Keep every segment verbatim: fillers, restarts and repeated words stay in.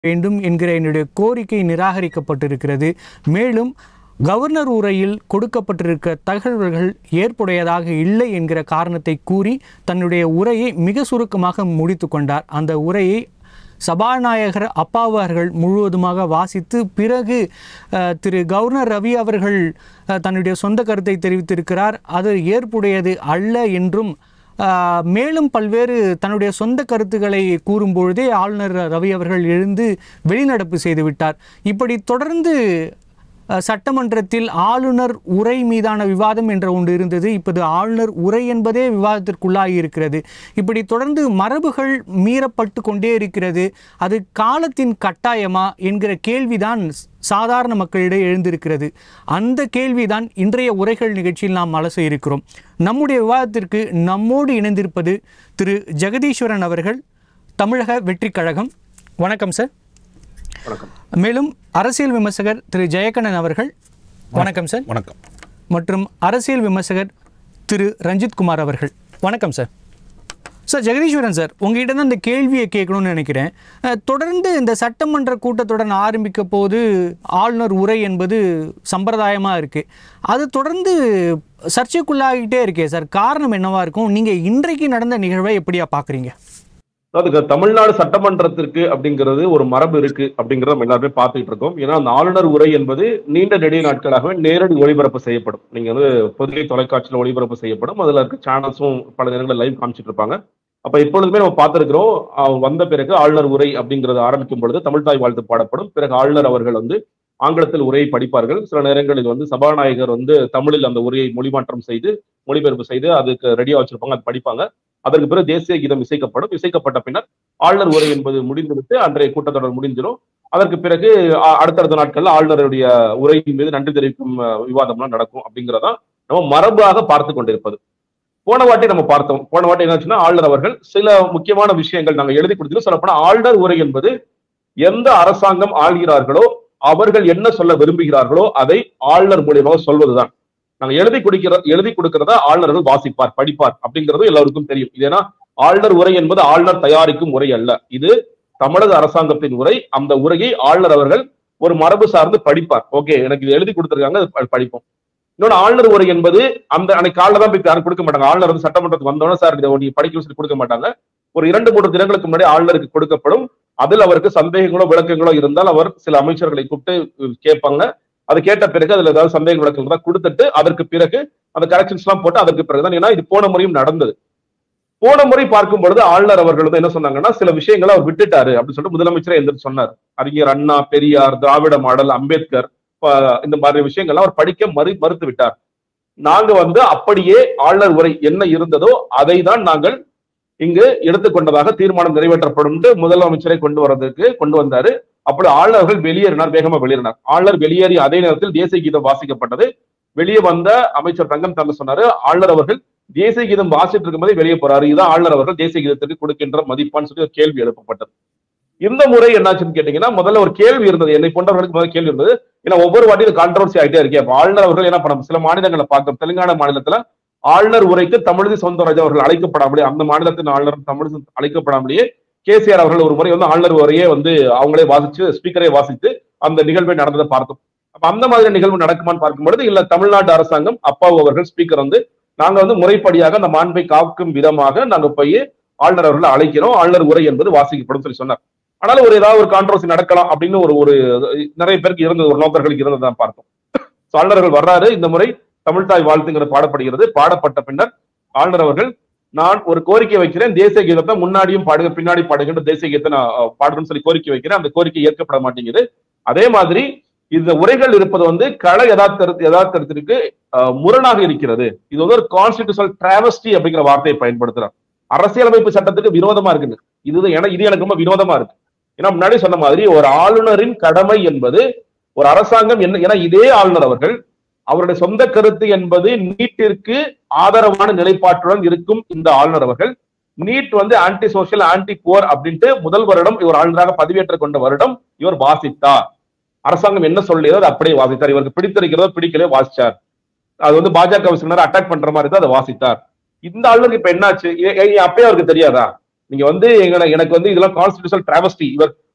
வேண்டும் என்கிற என்னுடைய கோரிக்கை நிராகரிக்கப்பட்டிருக்கிறது. மேலும் கவர்னர் உரையில் கொடுக்கப்பட்டிருக்க தகவல்கள் ஏற்புடையதாக இல்லை என்கிற காரணத்தை கூறி தன்னுடைய உரையை மிக சுருக்கமாக முடித்து கொண்டார். அந்த உரையை சபாநாயகர் அப்பாவு அவர்கள் முழுவதுமாக வாசித்து பிறகு திரு கவர்னர் ரவி அவர்கள் தன்னுடைய சொந்த கருத்தை தெரிவித்திருக்கிறார். அது ஏற்புடையது அல்ல என்றும் மேலும் பல்வேறு தன்னுடைய சொந்த கருத்துக்களை கூறும்பொழுதே ஆளுநர் ரவி அவர்கள் எழுந்து வெளிநடப்பு செய்துவிட்டார். இப்படி தொடர்ந்து சட்டமன்றத்தில் ஆளுநர் உரை மீதான விவாதம் என்ற ஒன்று இருந்தது. இப்போது ஆளுநர் உரை என்பதே விவாதத்திற்குள்ளாகி இருக்கிறது. இப்படி தொடர்ந்து மரபுகள் மீறப்பட்டு கொண்டே இருக்கிறது. அது காலத்தின் கட்டாயமா என்கிற கேள்விதான் சாதாரண மக்களிடையே எழுந்திருக்கிறது. அந்த கேள்விதான் இன்றைய உரைகள் நிகழ்ச்சியில் நாம் அலச இருக்கிறோம். நம்முடைய விவாதத்திற்கு நம்மோடு இணைந்திருப்பது திரு ஜெகதீஸ்வரன் அவர்கள், தமிழக வெற்றி கழகம். வணக்கம் சார். வணக்கம். மேலும் அரசியல் விமர்சகர் திரு ஜெயக்கண்ணன் அவர்கள். வணக்கம் சார். வணக்கம். மற்றும் அரசியல் விமர்சகர் திரு ரஞ்சித் குமார் அவர்கள். வணக்கம் சார். சார் ஜெகதீஸ்வரன் சார், உங்ககிட்ட தான் இந்த கேள்வியை கேட்கணும்னு நினைக்கிறேன். தொடர்ந்து இந்த சட்டமன்ற கூட்டத்துடன் ஆரம்பிக்க போது ஆளுநர் உரை என்பது சம்பிரதாயமாக இருக்குது. அது தொடர்ந்து சர்ச்சைக்குள்ளாகிட்டே இருக்கே சார், காரணம் என்னவா இருக்கும்? நீங்கள் இன்றைக்கு நடந்த நிகழ்வை எப்படியா பார்க்குறீங்க? அதாவது தமிழ்நாடு சட்டமன்றத்திற்கு அப்படிங்கிறது ஒரு மரபு இருக்கு அப்படிங்கிறத நம்ம எல்லாருமே பார்த்துட்டு இருக்கோம். ஏன்னா அந்த ஆளுநர் உரை என்பது நீண்ட நெடிய நாட்களாகவே நேரடி ஒளிபரப்பு செய்யப்படும். நீங்க வந்து பொதுகை தொலைக்காட்சியில் ஒளிபரப்பு செய்யப்படும். அதுல இருக்க சேனல்ஸும் பல நேரங்களில் லைவ் காமிச்சிட்டு இருப்பாங்க. அப்ப எப்பொழுதுமே நம்ம பார்த்திருக்கிறோம், வந்த பிறகு ஆளுநர் உரை அப்படிங்கிறது ஆரம்பிக்கும் பொழுது தமிழ்தாய் வாழ்த்து பாடப்படும். பிறகு ஆளுநர் அவர்கள் வந்து ஆங்கிலத்தில் உரையை படிப்பார்கள். சில நேரங்களில் வந்து சபாநாயகர் வந்து தமிழில் அந்த உரையை மொழிமாற்றம் செய்து மொழிபெயர்ப்பு செய்து அதுக்கு ரெடியா வச்சிருப்பாங்க, அது படிப்பாங்க. அதற்கு பிறகு தேசிய கீதம் இசைக்கப்படும். இசைக்கப்பட்ட பின்னர் ஆளுநர் உரை என்பது முடிந்துவிட்டு அன்றைய கூட்டத்தொடர் முடிஞ்சிடும். அதற்கு பிறகு அடுத்தடுத்த நாட்கள்ல ஆளுநருடைய உரையின் மீது நன்றி தெரிவிக்கும் விவாதம்லாம் நடக்கும். அப்படிங்கிறதான் நம்ம மரபாக பார்த்து கொண்டிருப்பது. போன வாட்டி நம்ம பார்த்தோம். போன வாட்டி என்னாச்சுன்னா, ஆளுநர் அவர்கள் சில முக்கியமான விஷயங்கள் நாங்கள் எழுதி கொடுத்தோம். சொல்லப்போனா ஆளுநர் உரை என்பது எந்த அரசாங்கம் ஆள்கிறார்களோ அவர்கள் என்ன சொல்ல விரும்புகிறார்களோ அதை ஆளுநர் மூலியமாக சொல்வதுதான். நாங்க எழுதி கொடுக்கிற எழுதி கொடுக்கிறத ஆளுநர்கள் வாசிப்பார், படிப்பார் அப்படிங்கிறது எல்லாருக்கும் தெரியும். இது ஏன்னா ஆளுநர் உரை என்பது ஆளுநர் தயாரிக்கும் உரை அல்ல. இது தமிழக அரசாங்கத்தின் உரை. அந்த உரையை ஆளுநர் அவர்கள் ஒரு மரபு சார்ந்து படிப்பார். ஓகே, எனக்கு இது எழுதி கொடுத்துருக்காங்க, படிப்போம். இன்னொன்று, ஆளுநர் உரை என்பது அந்த அன்னைக்கு காலைல தான் போய் யாரும் கொடுக்க மாட்டாங்க. ஆளுநர் வந்து சட்டமன்றத்துக்கு வந்தோடனே சார் நீங்க படிக்க சொல்லி கொடுக்க மாட்டாங்க. ஒரு இரண்டு மூன்று தினங்களுக்கு முன்னாடி ஆளுநருக்கு கொடுக்கப்படும். அதில் அவருக்கு சந்தேகங்களோ விளக்கங்களோ இருந்தால் அவர் சில அமைச்சர்களை கூப்பிட்டு கேட்பாங்க. அது கேட்ட பிறகு அதுல ஏதாவது சந்தேக விளக்கங்கள் தான் கொடுத்துட்டு அதற்கு பிறகு அந்த கரெக்ஷன்ஸ் எல்லாம் போட்டு அதற்கு பிறகுதான். ஏன்னா இது போன முறையும் நடந்தது. போன முறை பார்க்கும் பொழுது ஆளுநர் அவர்கள் வந்து என்ன சொன்னாங்கன்னா, சில விஷயங்களை அவர் விட்டுட்டாரு அப்படின்னு சொல்லிட்டு முதலமைச்சரே எந்திரிச்சு சொன்னார். அறிஞர் அண்ணா, பெரியார், திராவிட மாடல், அம்பேத்கர் இந்த மாதிரி விஷயங்கள்லாம் அவர் படிக்க மறு மறுத்து விட்டார். நாங்க வந்து அப்படியே ஆளுநர் உரை என்ன இருந்ததோ அதை தான் நாங்கள் இங்கு எடுத்துக்கொண்டதாக தீர்மானம் நிறைவேற்றப்படும் முதலமைச்சரை கொண்டு வர்றதுக்கு கொண்டு வந்தாரு. அப்படி ஆளுநர்கள் வெளியேறினார், வேகமா வெளியேறினார். ஆளுநர் வெளியேறி அதே நேரத்தில் தேசிய கீதம் வாசிக்கப்பட்டது. வெளியே வந்த அமைச்சர் தங்கம் தங்க சொன்னாரு, ஆளுநர் அவர்கள் தேசிய கீதம் வாசிட்டு இருக்கும்போதே வெளியே போறாரு, இதுதான் ஆளுநர் அவர்கள் தேசிய கீதத்திற்கு கொடுக்கின்ற மதிப்பான்னு சொல்லி ஒரு கேள்வி எழுப்பப்பட்டது. இந்த முறை என்னாச்சுன்னு கேட்டீங்கன்னா, முதல்ல ஒரு கேள்வி இருந்தது, என்னை போன்றவர்களுக்கு முதல்ல கேள்வி இருந்தது. ஏன்னா ஒவ்வொரு வாட்டியும் கான்ட்ரவர்சி ஆகிட்டே இருக்கே. அப்ப ஆளுநர் அவர்கள் என்ன பண்ண, சில மாநிலங்களை பார்த்தோம். தெலுங்கானா மாநிலத்துல ஆளுநர் உரைக்கு தமிழிசை சவுந்தரராஜன் அவர்கள் அழைக்கப்படாமலே, அந்த மாநிலத்தின் ஆளுநர் தமிழிசை அழைக்கப்படாமலேயே கேசிஆர் அவர்கள் ஒரு முறை வந்து ஆளுநர் உரையே வந்து அவங்களே வாசிச்சு ஸ்பீக்கரே வாசித்து அந்த நிகழ்வை நடந்ததை பார்த்தோம். அப்ப அந்த மாதிரி நிகழ்வு நடக்குமான்னு பார்க்கும்பொழுது இல்ல, தமிழ்நாட்டு அரசாங்கம் அப்பாவு அவர்கள் ஸ்பீக்கர் வந்து நாங்க வந்து முறைப்படியாக அந்த மாண்பை காக்கும் விதமாக நாங்க போய் ஆளுநர் அவர்களை அழைக்கிறோம், ஆளுநர் உரை என்பது வாசிக்கப்படும் சொல்லி சொன்னார். ஆனாலும் ஒரு ஏதாவது ஒரு கான்ட்ரவர்சி நடக்கலாம் அப்படின்னு ஒரு ஒரு நிறைய பேருக்கு இருந்தது, ஒரு நோக்கர்களுக்கு இருந்ததான் பார்த்தோம். ஆளுநர்கள் வர்றாரு. இந்த முறை தமிழ்தாய் வாழ்த்துங்கிறது பாடப்படுகிறது. பாடப்பட்ட பின்னர் ஆளுநர் அவர்கள், நான் ஒரு கோரிக்கை வைக்கிறேன், தேசிய கீதத்தை முன்னாடியும் பாடுங்க பின்னாடி பாடுகின்ற தேசிய கீதத்தை நான் பாடுறேன்னு சொல்லி கோரிக்கை வைக்கிறேன். அந்த கோரிக்கை ஏற்கப்பட மாட்டேங்குது. அதே மாதிரி இந்த உரைகள் இருப்பது வந்து கள யதார்த்த யதார்த்தத்திற்கு முரணாக இருக்கிறது. இது வந்து ஒரு கான்ஸ்டிடியூஷனல் டிராவஸ்டி அப்படிங்கிற வார்த்தையை பயன்படுத்துறார். அரசியலமைப்பு சட்டத்துக்கு விரோதமா இருக்குங்க. இது இது எனக்கு ரொம்ப விரோதமா இருக்கு. ஏன்னா முன்னாடி சொன்ன மாதிரி ஒரு ஆளுநரின் கடமை என்பது ஒரு அரசாங்கம் என்ன, ஏன்னா இதே ஆளுநர் அவர்கள் அவருடைய சொந்த கருத்து என்பது நீட்டிற்கு ஆதரவான நிலைப்பாட்டுடன் இருக்கும். இந்த ஆளுநர் அவர்கள் நீட் வந்து ஆன்டி சோசியல், ஆன்டி புவர் அப்படின்ட்டு முதல் வருடம் இவர் ஆளுநராக பதவியேற்றுக் கொண்ட வருடம் இவர் வாசித்தார். அரசாங்கம் என்ன சொல்லியதோ அதை அப்படியே வாசித்தார். இவருக்கு பிடித்திருக்கிறதோ பிடிக்கலையோ வாசிச்சார். அது வந்து பாஜக அட்டாக் பண்ற மாதிரி தான் அதை வாசித்தார். இந்த ஆளுநருக்கு இப்ப என்னாச்சு? அப்பயே அவருக்கு தெரியாதா? நீங்க வந்து எங்களை எனக்கு வந்து இதெல்லாம் கான்ஸ்டிடியூஷனல் டிராவஸ்டி, இவர்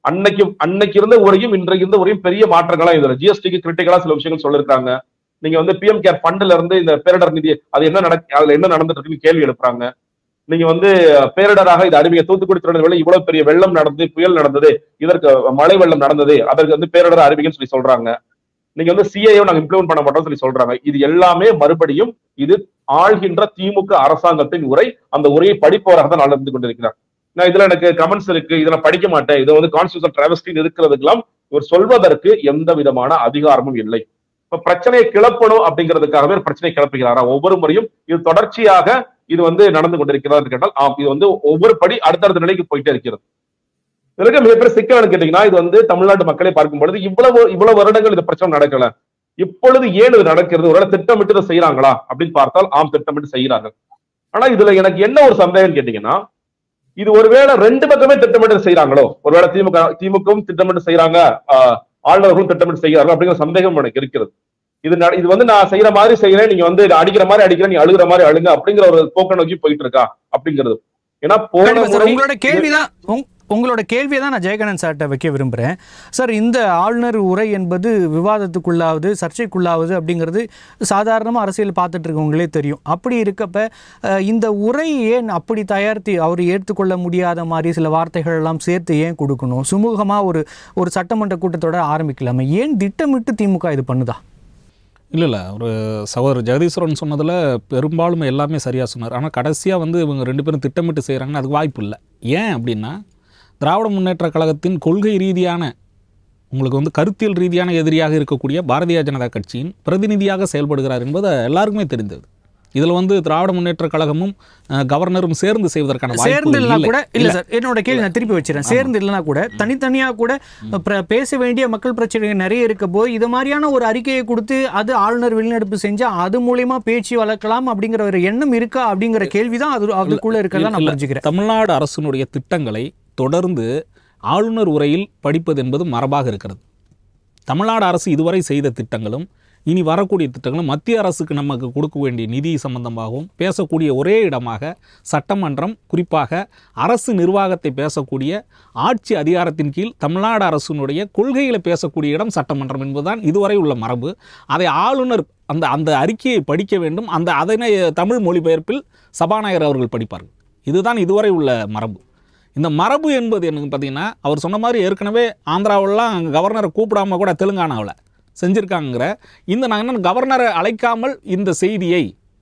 அன்னைக்கு அன்னைக்கு இருந்த உரையும் இன்றைக்கு இருந்த உரையும் பெரிய மாற்றங்களா இதுல ஜிஎஸ்டிக்கு கிரிட்டிக்கலா சில விஷயங்கள் சொல்லிருக்காங்க. நீங்க வந்து பிஎம் கேர் ஃபண்ட்ல இருந்து இந்த பேரிடர் நிதி அது என்ன நடக்கு அதுல என்ன நடந்துட்டு இருக்குன்னு கேள்வி எழுப்புறாங்க. நீங்க வந்து பேரிடராக இது அறிவிக்க தூத்துக்குடி திருநெல்வேலி இவ்வளவு பெரிய வெள்ளம் நடந்தது, புயல் நடந்தது, இதற்கு மழை வெள்ளம் நடந்தது, அதற்கு வந்து பேரிடர் அறிவிக்கன்னு சொல்லி சொல்றாங்க. நீங்க வந்து சிஐஏ நாங்க இம்ப்ளிமெண்ட் பண்ண மாட்டோம்னு சொல்லி சொல்றாங்க. இது எல்லாமே மறுபடியும் இது ஆள்கின்ற திமுக அரசாங்கத்தின் உரை. அந்த உரையை படிப்பவராக தான் நடந்து கொண்டிருக்கிறார். நான் இதுல எனக்கு கமெண்ட்ஸ் இருக்கு, இதுல படிக்க மாட்டேன், இது வந்து கான்ஸ்டியூஷன் டிராவஸ்டின்னு இருக்கிறதுக்கெல்லாம் இவர் சொல்வதற்கு எந்த விதமான அதிகாரமும் இல்லை. இப்ப பிரச்சனையை கிளப்பணும் அப்படிங்கிறதுக்காகவே பிரச்சனை கிளப்புகிறாரா? ஒவ்வொரு முறையும் இது தொடர்ச்சியாக இது வந்து நடந்து கொண்டிருக்கிறார் கேட்டால் ஆம், இது வந்து ஒவ்வொரு படி அடுத்தடுத்த நிலைக்கு போயிட்டே இருக்கிறது. இதற்கு மிகப்பெரிய சிக்கல் கேட்டீங்கன்னா, இது வந்து தமிழ்நாட்டு மக்களை பார்க்கும் பொழுது இவ்வளவு இவ்வளவு வருடங்கள் இந்த பிரச்சனை நடக்கல, இப்பொழுது ஏன் இது நடக்கிறது? ஒரு திட்டமிட்டு இதை செய்யறாங்களா அப்படின்னு பார்த்தால் ஆம், திட்டமிட்டு செய்கிறார்கள். ஆனா இதுல எனக்கு என்ன ஒரு சந்தேகம் கேட்டீங்கன்னா, இது ஒருவேளை ரெண்டு பக்கமே திட்டமிட்டு செய்யறாங்களோ, ஒருவேளை திமுக திமுகவும் திட்டமிட்டு செய்யறாங்க, ஆளுநர்களும் திட்டமிட்டு செய்கிறார்கள் அப்படிங்கிற சந்தேகம் எனக்கு இருக்கிறது. இது இது வந்து நான் செய்யற மாதிரி செய்யறேன், நீங்க வந்து அடிக்கிற மாதிரி அடிக்கிறேன், நீ அழுகிற மாதிரி அழுங்க அப்படிங்கிற ஒரு போக்க நோக்கி போயிட்டு இருக்கா அப்படிங்கிறது. ஏன்னா போன முறை உங்களோட கேள்விதான் உங்களோட கேள்வியை தான் நான் ஜெயகணன் சார்கிட்ட வைக்க விரும்புகிறேன். சார், இந்த ஆளுநர் உரை என்பது விவாதத்துக்குள்ளாவது சர்ச்சைக்குள்ளாவது அப்படிங்கிறது சாதாரணமாக அரசியல் பார்த்துட்டு இருக்கவங்களே தெரியும். அப்படி இருக்கப்ப இந்த உரை ஏன் அப்படி தயாரித்து அவர் ஏற்றுக்கொள்ள முடியாத மாதிரி சில வார்த்தைகள் எல்லாம் சேர்த்து ஏன் கொடுக்கணும்? சுமூகமாக ஒரு ஒரு சட்டமன்ற கூட்டத்தோட ஆரம்பிக்கலாமே, ஏன் திட்டமிட்டு திமுக இது பண்ணுதா? இல்லை இல்லை ஒரு சகோதரர் ஜெகதீஸ்வரன் சொன்னதில் பெரும்பாலும் எல்லாமே சரியாக சொன்னார். ஆனால் கடைசியாக வந்து இவங்க ரெண்டு பேரும் திட்டமிட்டு செய்கிறாங்கன்னா அதுக்கு வாய்ப்பு இல்லை. ஏன் அப்படின்னா, திராவிட முன்னேற்ற கழகத்தின் கொள்கை ரீதியான உங்களுக்கு வந்து கருத்தியல் ரீதியான எதிரியாக இருக்கக்கூடிய பாரதிய ஜனதா கட்சியின் பிரதிநிதியாக செயல்படுகிறார் என்பது எல்லாருக்குமே தெரிந்தது. இதில் வந்து திராவிட முன்னேற்ற கழகமும் கவர்னரும் சேர்ந்து செய்வதற்கான சேர்ந்து இல்லைனா கூட இல்லை சார், என்னோட கேள்வி நான் திருப்பி வச்சுறேன். சேர்ந்து இல்லைனா கூட தனித்தனியாக கூட பேச வேண்டிய மக்கள் பிரச்சனைகள் நிறைய இருக்க போது இது மாதிரியான ஒரு அறிக்கையை கொடுத்து அது ஆளுநர் வெளிநடப்பு செஞ்சால் அது மூலயமா பேச்சு வளர்க்கலாம் அப்படிங்கிற ஒரு எண்ணம் இருக்கா அப்படிங்கிற கேள்வி தான் அது அதுக்குள்ளே இருக்கிறதா நான் புரிஞ்சுக்கிறேன். தமிழ்நாடு அரசினுடைய திட்டங்களை தொடர்ந்து ஆளுநர் உரையில் படிப்பது என்பது மரபாக இருக்கிறது. தமிழ்நாடு அரசு இதுவரை செய்த திட்டங்களும் இனி வரக்கூடிய திட்டங்களும் மத்திய அரசுக்கு நமக்கு கொடுக்க வேண்டிய நிதி சம்பந்தமாகவும் பேசக்கூடிய ஒரே இடமாக சட்டமன்றம், குறிப்பாக அரசு நிர்வாகத்தை பேசக்கூடிய ஆட்சி அதிகாரத்தின் கீழ் தமிழ்நாடு அரசினுடைய கொள்கைகளை பேசக்கூடிய இடம் சட்டமன்றம் என்பதுதான் இதுவரை உள்ள மரபு. அதை ஆளுநர் அந்த அந்த அறிக்கையை படிக்க வேண்டும். அந்த அதனை தமிழ் மொழிபெயர்ப்பில் சபாநாயகர் அவர்கள் படிப்பார்கள். இதுதான் இதுவரை உள்ள மரபு. இந்த மரபு என்பது எனக்கு பார்த்திங்கன்னா, அவர் சொன்ன மாதிரி ஏற்கனவே ஆந்திராவிலாம் கவர்னரை கூப்பிடாம கூட தெலுங்கானாவில் செஞ்சுருக்காங்கிற இந்த நாங்கள் கவர்னரை அழைக்காமல் இந்த செய்தியை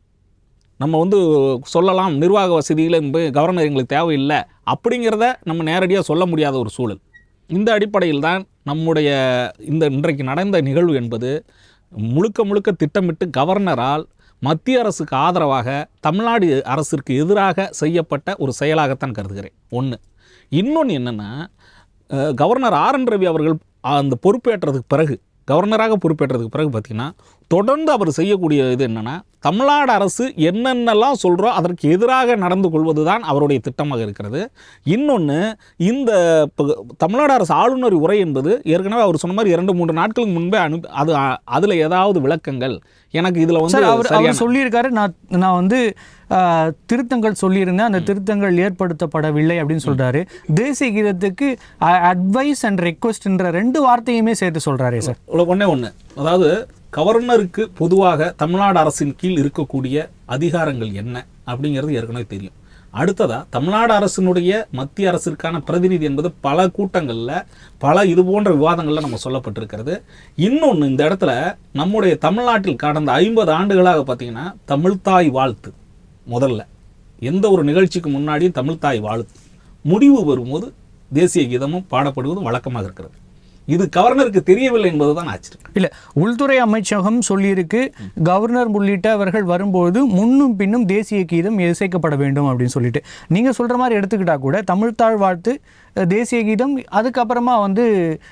நம்ம வந்து சொல்லலாம், நிர்வாக வசதியில் கவர்னர் எங்களுக்கு தேவையில்லை அப்படிங்கிறத நம்ம நேரடியாக சொல்ல முடியாத ஒரு சூழல். இந்த அடிப்படையில் தான் நம்முடைய இந்த இன்றைக்கு நடந்த நிகழ்வு என்பது முழுக்க முழுக்க திட்டமிட்டு கவர்னரால் மத்திய அரசுக்கு ஆதரவாக தமிழ்நாடு அரசிற்கு எதிராக செய்யப்பட்ட ஒரு செயலாகத்தான் கருதுகிறேன். ஒன்று. இன்னொன்று என்னென்னா, கவர்னர் ஆர் என் ரவி அவர்கள் அந்த பொறுப்பேற்றதுக்கு பிறகு கவர்னராக பொறுப்பேற்றதுக்கு பிறகு பார்த்திங்கன்னா, தொடர்ந்து அவர் செய்யக்கூடிய இது என்னென்னா, தமிழ்நாடு அரசு என்னென்னலாம் சொல்கிறோ அதற்கு எதிராக நடந்து கொள்வது தான் அவருடைய திட்டமாக இருக்கிறது. இன்னொன்று, இந்த தமிழ்நாடு அரசு ஆளுநர் உரை என்பது ஏற்கனவே அவர் சொன்ன மாதிரி இரண்டு மூன்று நாட்களுக்கு முன்பே அனுப்பி அது அதில் ஏதாவது விளக்கங்கள் எனக்கு இதில் வந்து அவர் அவர் சொல்லியிருக்காரு, நான் நான் வந்து திருத்தங்கள் சொல்லியிருந்தேன், அந்த திருத்தங்கள் ஏற்படுத்தப்படவில்லை அப்படின்னு சொல்கிறாரு. தேசிய கீதத்துக்கு அட்வைஸ் அண்ட் ரெக்வஸ்ட்ன்ற ரெண்டு வார்த்தையுமே சேர்த்து சொல்கிறாரே சார். ஒன்றே ஒன்று, அதாவது கவர்னருக்கு பொதுவாக தமிழ்நாடு அரசின் கீழ் இருக்கக்கூடிய அதிகாரங்கள் என்ன அப்படிங்கிறது ஏற்கனவே தெரியும். அடுத்ததாக தமிழ்நாடு அரசினுடைய மத்திய அரசிற்கான பிரதிநிதி என்பது பல கூட்டங்களில் பல இது போன்ற விவாதங்களில் நம்ம சொல்லப்பட்டிருக்கிறது. இன்னொன்று, இந்த இடத்துல நம்முடைய தமிழ்நாட்டில் கடந்த ஐம்பது ஆண்டுகளாக பார்த்திங்கன்னா தமிழ்தாய் வாழ்த்து முதல்ல எந்த ஒரு நிகழ்ச்சிக்கு முன்னாடியும் தமிழ்தாய் வாழ்த்து, முடிவு வரும்போது தேசிய கீதமும் பாடப்படுவதும் வழக்கமாக இருக்கிறது. இது கவர்னருக்கு தெரியவில்லை என்பதுதான் ஆச்சரியம். இல்லை, உள்துறை அமைச்சகம் சொல்லியிருக்கு, கவர்னர் உள்ளிட்டவர்கள் வரும்போது முன்னும் பின்னும் தேசிய கீதம் இசைக்கப்பட வேண்டும் அப்படின்னு சொல்லிட்டு. நீங்கள் சொல்கிற மாதிரி எடுத்துக்கிட்டா கூட தமிழ்தாய் வாழ்த்து, தேசிய கீதம், அதுக்கப்புறமா வந்து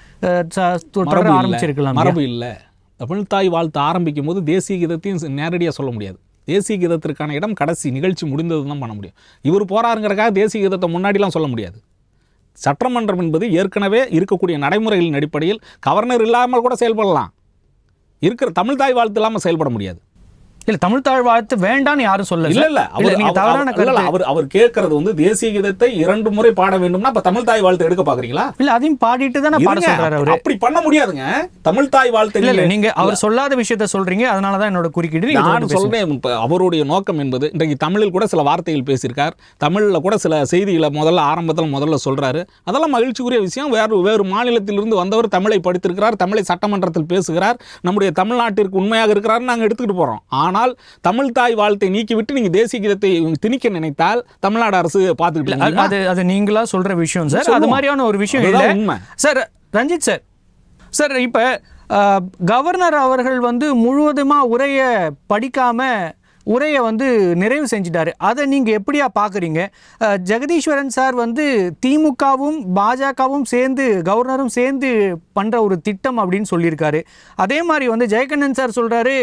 ஆரம்பிச்சிருக்கலாம். மரபு இல்லை. தமிழ்தாய் வாழ்த்து ஆரம்பிக்கும் போது தேசிய கீதத்தையும் நேரடியாக சொல்ல முடியாது. தேசிய கீதத்திற்கான இடம் கடைசி நிகழ்ச்சி முடிந்தது தான் பண்ண முடியும். இவர் போறாருங்கிறக்காக தேசிய கீதத்தை முன்னாடிலாம் சொல்ல முடியாது. சட்டமன்றம் என்பது ஏற்கனவே இருக்கக்கூடிய நடைமுறைகளின் அடிப்படையில் கவர்னர் இல்லாமல் கூட செயல்படலாம். இருக்கிற தமிழ்தாய் வாழ்த்து இல்லாமல் செயல்பட முடியாது. இல்ல தமிழ் தாய் வாழ்த்து வேண்டாம்னு யாரும் சொல்லல. இல்ல இல்ல அவர் நீங்க தவறான கருத்து. அவர் அவர் கேட்கறது வந்து தேசிய கீதத்தை இரண்டு முறை பாட வேண்டும்னா அப்ப தமிழ் தாய் வாழ்த்து எடுக்க பாக்குறீங்களா? இல்ல அதையும் பாடிட்டு தானே பாட சொல்றாரு அவரு. அப்படி பண்ண முடியாதுங்க. தமிழ் தாய் வாழ்த்து இல்ல நீங்க அவர் சொல்லாத விஷயத்தை சொல்றீங்க, அதனால தான் என்னோட குறுக்கீடு. நான் சொல்றேன் அவருடைய நோக்கம் என்பது இன்றைக்கு தமிழில் கூட சில வார்த்தைகள் பேசியிருக்கார், தமிழ்ல கூட சில செய்திகளை முதல்ல ஆரம்பத்தில் முதல்ல சொல்றாரு, அதெல்லாம் மகிழ்ச்சிக்குரிய விஷயம். வேறு வேறு மாநிலத்திலிருந்து வந்தவர் தமிழை படித்திருக்கிறார், தமிழை சட்டமன்றத்தில் பேசுகிறார், நம்முடைய தமிழ்நாட்டிற்கு உண்மையாக இருக்கிறார், நாங்கள் எடுத்துக்கிட்டு போறோம். ஆனால் தமிழ் தாய் வாழ்த்தை நீக்கிவிட்டு நீங்க தேசிய கீதத்தை திணிக்க நினைத்தால் தமிழ்நாடு அரசு பார்த்துக்கிட்டு அது அது நீங்களா சொல்ற விஷயம் சார். அது மாதிரியான ஒரு விஷயம் இல்லை சார். ரஞ்சித் சார் சார் இப்போ கவர்னர் அவர்கள் வந்து முழுவதுமா உரையை படிக்காம உரையை வந்து நிறைவு செஞ்சிட்டாரு. அதை நீங்கள் எப்படியா பார்க்குறீங்க? ஜெகதீஸ்வரன் சார் வந்து திமுகவும் பாஜகவும் சேர்ந்து கவர்னரும் சேர்ந்து பண்ணுற ஒரு திட்டம் அப்படின்னு சொல்லியிருக்காரு. அதே மாதிரி வந்து ஜெயகண்ணன் சார் சொல்கிறாரு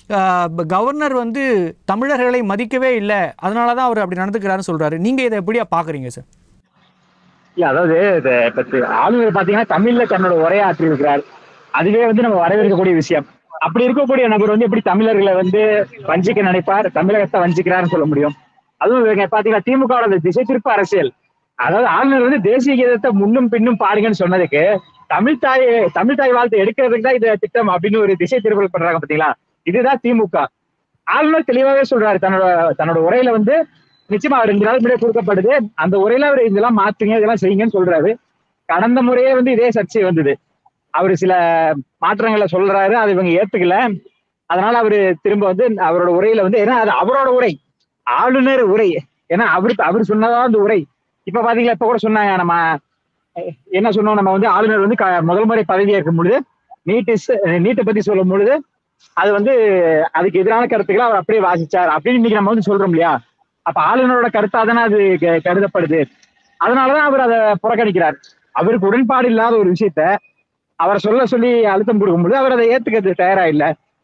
கவர்னர் வந்து தமிழர்களை மதிக்கவே இல்லை, அதனால தான் அவர் அப்படி நடந்துக்கிறாருன்னு சொல்கிறாரு. நீங்கள் இதை எப்படியா பார்க்குறீங்க சார்? அதாவது ஆளுநர் பார்த்தீங்கன்னா தமிழில் தன்னோட உரையாற்றி இருக்கிறார். அதுவே வந்து நம்ம வரவேற்கக்கூடிய விஷயம். அப்படி இருக்கக்கூடிய நபர் வந்து எப்படி தமிழர்களை வந்து வஞ்சிக்க நினைப்பார், தமிழகத்தை வஞ்சிக்கிறார்னு சொல்ல முடியும்? அதுவும் பாத்தீங்கன்னா திமுகவோட திசை திருப்ப அரசியல். அதாவது ஆளுநர் வந்து தேசிய கீதத்தை முன்னும் பின்னும் பாடுங்கன்னு சொன்னதுக்கு தமிழ் தாய் தமிழ் தாய் வாழ்த்து எடுக்கிறதுக்கு தான் இது திட்டம் அப்படின்னு ஒரு திசை திருப்பல் பண்றாங்க பாத்தீங்களா? இதுதான் திமுக. ஆளுநர் தெளிவாகவே சொல்றாரு தன்னோட தன்னோட உரையில வந்து நிச்சயமா ரெண்டு நாள் முன்னாடி கொடுக்கப்படுது, அந்த உரையில அவர் இதெல்லாம் மாத்துங்க இதெல்லாம் செய்யுங்கன்னு சொல்றாரு. கடந்த முறையே வந்து இதே சர்ச்சை வந்தது. அவரு சில மாற்றங்களை சொல்றாரு, அது இவங்க ஏத்துக்கல. அதனால அவரு திரும்ப வந்து அவரோட உரையில வந்து ஏன்னா அது அவரோட உரை, ஆளுநர் உரை, ஏன்னா அவருக்கு அவர் சொன்னதான் அந்த உரை. இப்ப பாத்தீங்களா, இப்ப கூட சொன்னாங்க, நம்ம என்ன சொன்னோம், நம்ம வந்து ஆளுநர் வந்து முதல் முறை பதவி ஏற்கும் பொழுது நீட் நீட்டை பத்தி சொல்லும் பொழுது அது வந்து அதுக்கு எதிரான கருத்துக்களை அவர் அப்படியே வாசிச்சார் அப்படின்னு இன்னைக்கு நம்ம வந்து சொல்றோம் இல்லையா? அப்ப ஆளுநரோட கருத்தா தானே அது கருதப்படுது. அதனாலதான் அவர் அதை புறக்கணிக்கிறார். அவருக்கு உடன்பாடு இல்லாத ஒரு விஷயத்த அவரை சொல்ல சொல்லி அழுத்தம் கொடுக்கும்போது அவர் அதை ஏத்துக்கிறது தயாரா இல்ல.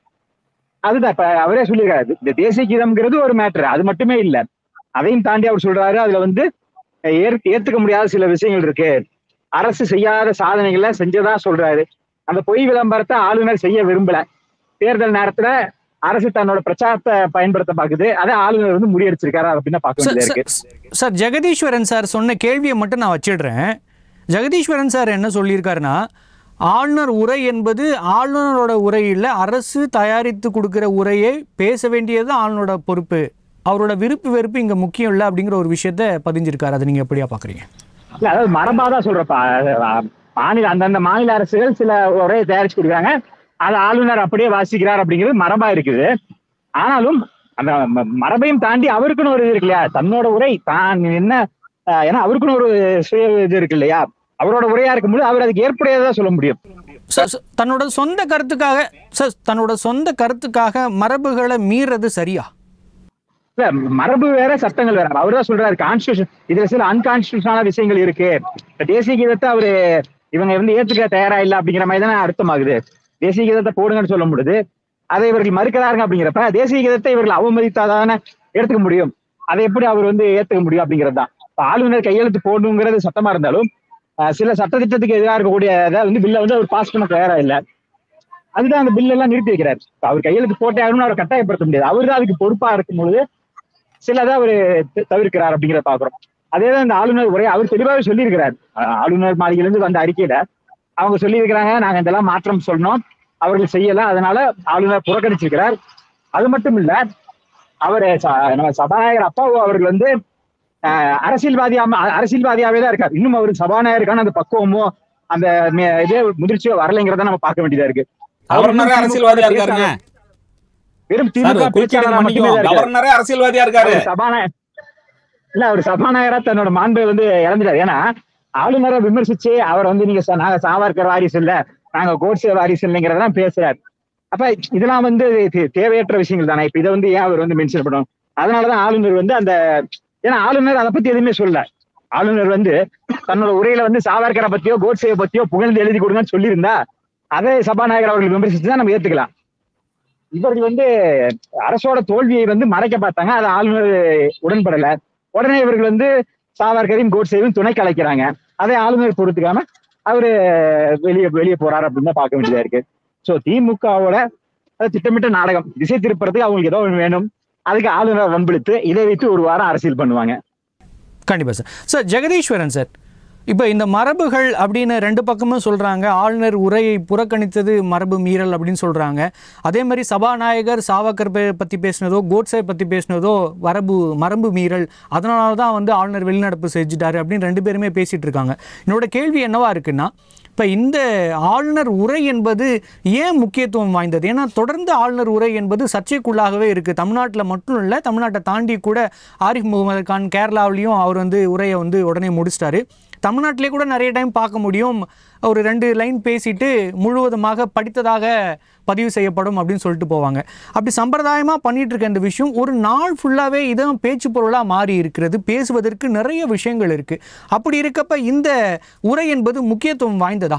அதுதான் இப்ப அவரே சொல்லியிருக்காரு, இந்த தேசிய கீதம்ங்கிறது ஒரு மேட்டர், அது மட்டுமே இல்லை, அதையும் தாண்டி அவர் சொல்றாரு அதுல வந்து ஏத்துக்க முடியாத சில விஷயங்கள் இருக்கு, அரசு செய்யாத சாதனைகளை செஞ்சதா சொல்றாரு. அந்த பொய் விளம்பரத்தை ஆளுநர் செய்ய விரும்பல. தேர்தல் நேரத்துல அரசு தன்னோட பிரச்சாரத்தை பயன்படுத்த பாக்குது, அதை ஆளுநர் வந்து முறியடிச்சிருக்காரு அப்படின்னு பார்க்க வேண்டியதா இருக்கு. சார் ஜெகதீஸ்வரன் சார் சொன்ன கேள்வியை மட்டும் நான் வச்சிடுறேன். ஜெகதீஸ்வரன் சார் என்ன சொல்லியிருக்காருன்னா, ஆளுநர் உரை என்பது ஆளுநரோட உரை இல்லை, அரசு தயாரித்து கொடுக்குற உரையை பேச வேண்டியது ஆளுநரோட பொறுப்பு, அவரோட விருப்பு வெறுப்பு இங்க முக்கியம் இல்லை அப்படிங்கிற ஒரு விஷயத்த பதிஞ்சிருக்காரு. அதை நீங்க எப்படியா பாக்குறீங்க? இல்ல அதாவது மரபாதான் சொல்றப்ப மாநில அந்தந்த மாநில அரசுகள் சில உரையை தயாரிச்சு கொடுக்குறாங்க, அதை ஆளுநர் அப்படியே வாசிக்கிறார் அப்படிங்கிறது மரபா இருக்குது. ஆனாலும் அந்த மரபையும் தாண்டி அவருக்குன்னு ஒரு இது இருக்கு இல்லையா, தன்னோட உரை தான் என்ன, ஏன்னா அவருக்குன்னு ஒரு சுய இது இருக்கு இல்லையா, அவரோட உரையா இருக்கும்போது அவர் அதுக்கு ஏற்புடையதா சொல்ல முடியும். தன்னோட சொந்த கருத்துக்காக சார் தன்னோட சொந்த கருத்துக்காக மரபுகளை மீறது சரியா? இல்ல மரபு வேற சட்டங்கள் வேற. அவர் தான் சொல்றாரு கான்ஸ்டியூஷன் இதுல சில அன்கான்ஸ்டியூஷனான விஷயங்கள் இருக்கு. தேசிய கீதத்தை அவரு இவங்க வந்து ஏத்துக்க தயாரா இல்லை அப்படிங்கிற மாதிரி தானே அர்த்தமாகுது. தேசிய கீதத்தை போடுங்கன்னு சொல்ல முடியுது, அதை இவர்கள் மறுக்கிறாருங்க அப்படிங்கிறப்ப தேசிய கீதத்தை இவர்கள் அவமதித்தாதானே எடுத்துக்க முடியும், அதை எப்படி அவர் வந்து ஏத்துக்க முடியும் அப்படிங்கிறது தான். ஆளுநர் கையெழுத்து போடணுங்கிறது சட்டமா இருந்தாலும் சில சட்டத்திட்டத்துக்கு எதிராக இருக்கக்கூடிய வந்து பில்லை வந்து அவர் பாஸ் பண்ண தயாரா இல்லை. அதுதான் அந்த பில் எல்லாம் நிறுத்தி வைக்கிறார். அவர் கையெழுத்து போட்டே ஆகணும்னு அவரை கட்டாயப்படுத்த முடியாது. அவர் தான் அதுக்கு பொறுப்பா இருக்கும்பொழுது சிலதான் அவர் தவிர்க்கிறார் அப்படிங்கிறத பாக்குறோம். அதேதான் இந்த ஆளுநர் உரை அவர் தெளிவாகவே சொல்லியிருக்கிறார். ஆளுநர் மாளிகையிலிருந்து வந்த அறிக்கையில அவங்க சொல்லியிருக்கிறாங்க, நாங்க இதெல்லாம் மாற்றம் சொன்னோம், அவர்கள் செய்யல, அதனால ஆளுநர் புறக்கணிச்சிருக்கிறார். அது மட்டும் இல்ல, அவர் நம்ம சபாநாயகர் அப்பாவு அவர்கள் வந்து அரசியல்வாதியா அரசியல்வாதியாவே தான் இருக்காரு. இன்னும் அவர் சபாநாயகருக்கான அந்த பக்குவமோ அந்த இதே முதிர்ச்சியோ வரலைங்கிறத நம்ம பார்க்க வேண்டியதா இருக்கு. அரசியல்வாதியா இருக்காருங்க, வெறும் திமுக அரசியல்வாதியா இருக்காரு. சபாநாயகர் இல்ல, அவர் சபாநாயகரா தன்னோட மாண்பை வந்து இழந்துட்டாரு. ஏன்னா ஆளுநரை விமர்சிச்சு அவர் வந்து நீங்க நாங்க சாவர்கர் வாரிசு இல்ல, நாங்க கோட்சே வாரிசு இல்லைங்கிறதான் பேசுறாரு. அப்ப இதெல்லாம் வந்து தேவையற்ற விஷயங்கள் தானே. இப்ப இதை வந்து ஏன் அவர் வந்து மென்ஷன் பண்ணணும்? அதனாலதான் ஆளுநர் வந்து அந்த, ஏன்னா ஆளுநர் அதை பத்தி எதுவுமே சொல்ல. ஆளுநர் வந்து தன்னோட உரையில வந்து சாவர்கரை பத்தியோ கோட்சேவை பத்தியோ புகழ்ந்து எழுதி கொடுங்கன்னு சொல்லியிருந்தா அதை சபாநாயகர் அவர்கள் விமர்சிச்சுதான் நம்ம ஏத்துக்கலாம். இவர்கள் வந்து அரசோட தோல்வியை வந்து மறைக்க பார்த்தாங்க, அதை ஆளுநர் உடன்படல. உடனே இவர்கள் வந்து சாவர்கரையும் கோட்சேவையும் துணை கலைக்கிறாங்க. அதை ஆளுநர் பொறுத்துக்காம அவரு வெளியே வெளியே போறாரு அப்படின்னு தான் பார்க்க வேண்டியதா இருக்கு. சோ திமுகவோட அது திட்டமிட்ட நாடகம். திசை திருப்பறதுக்கு அவங்களுக்கு ஏதோ ஒன்று வேணும், அதுக்கு ஆளுநர் வம்பிழுத்து இதை வைத்து ஒரு வாரம் அரசியல் பண்ணுவாங்க. கண்டிப்பாக சார். சார் ஜெகதீஸ்வரன் சார், இப்போ இந்த மரபுகள் அப்படின்னு ரெண்டு பக்கமும் சொல்கிறாங்க. ஆளுநர் உரையை புறக்கணித்தது மரபு மீறல் அப்படின்னு சொல்கிறாங்க. அதே மாதிரி சபாநாயகர் சாவர்கர் பற்றி பேசினதோ கோட்ஸை பற்றி பேசினதோ மரபு மரபு மீறல், அதனால தான் வந்து ஆளுநர் வெளிநடப்பு செஞ்சுட்டாரு அப்படின்னு ரெண்டு பேருமே பேசிகிட்டு இருக்காங்க. என்னோட கேள்வி என்னவா இருக்குன்னா, இப்போ இந்த ஆளுநர் உரை என்பது ஏன் முக்கியத்துவம் வாய்ந்தது? ஏன்னா தொடர்ந்து ஆளுநர் உரை என்பது சர்ச்சைக்குள்ளாகவே இருக்குது. தமிழ்நாட்டில் மட்டும் இல்லை, தமிழ்நாட்டை தாண்டி கூட ஆரிஃப் முகமது கான் கேரளாவிலையும் அவர் வந்து உரையை வந்து உடனே முடிச்சிட்டாரு. தமிழ்நாட்டிலே கூட நிறைய டைம் பார்க்க முடியும், ஒரு ரெண்டு லைன் பேசிட்டு முழுவதுமாக படித்ததாக பதிவு செய்யப்படும் அப்படின்னு சொல்லிட்டு போவாங்க. அப்படி சம்பிரதாயமாக பண்ணிட்டு இருக்க இந்த விஷயம் ஒரு நாள் ஃபுல்லாகவே இதான் பேச்சு பொருளாக மாறி இருக்கிறது. பேசுவதற்கு நிறைய விஷயங்கள் இருக்குது. அப்படி இருக்கப்ப இந்த உரை என்பது முக்கியத்துவம் வாய்ந்ததா?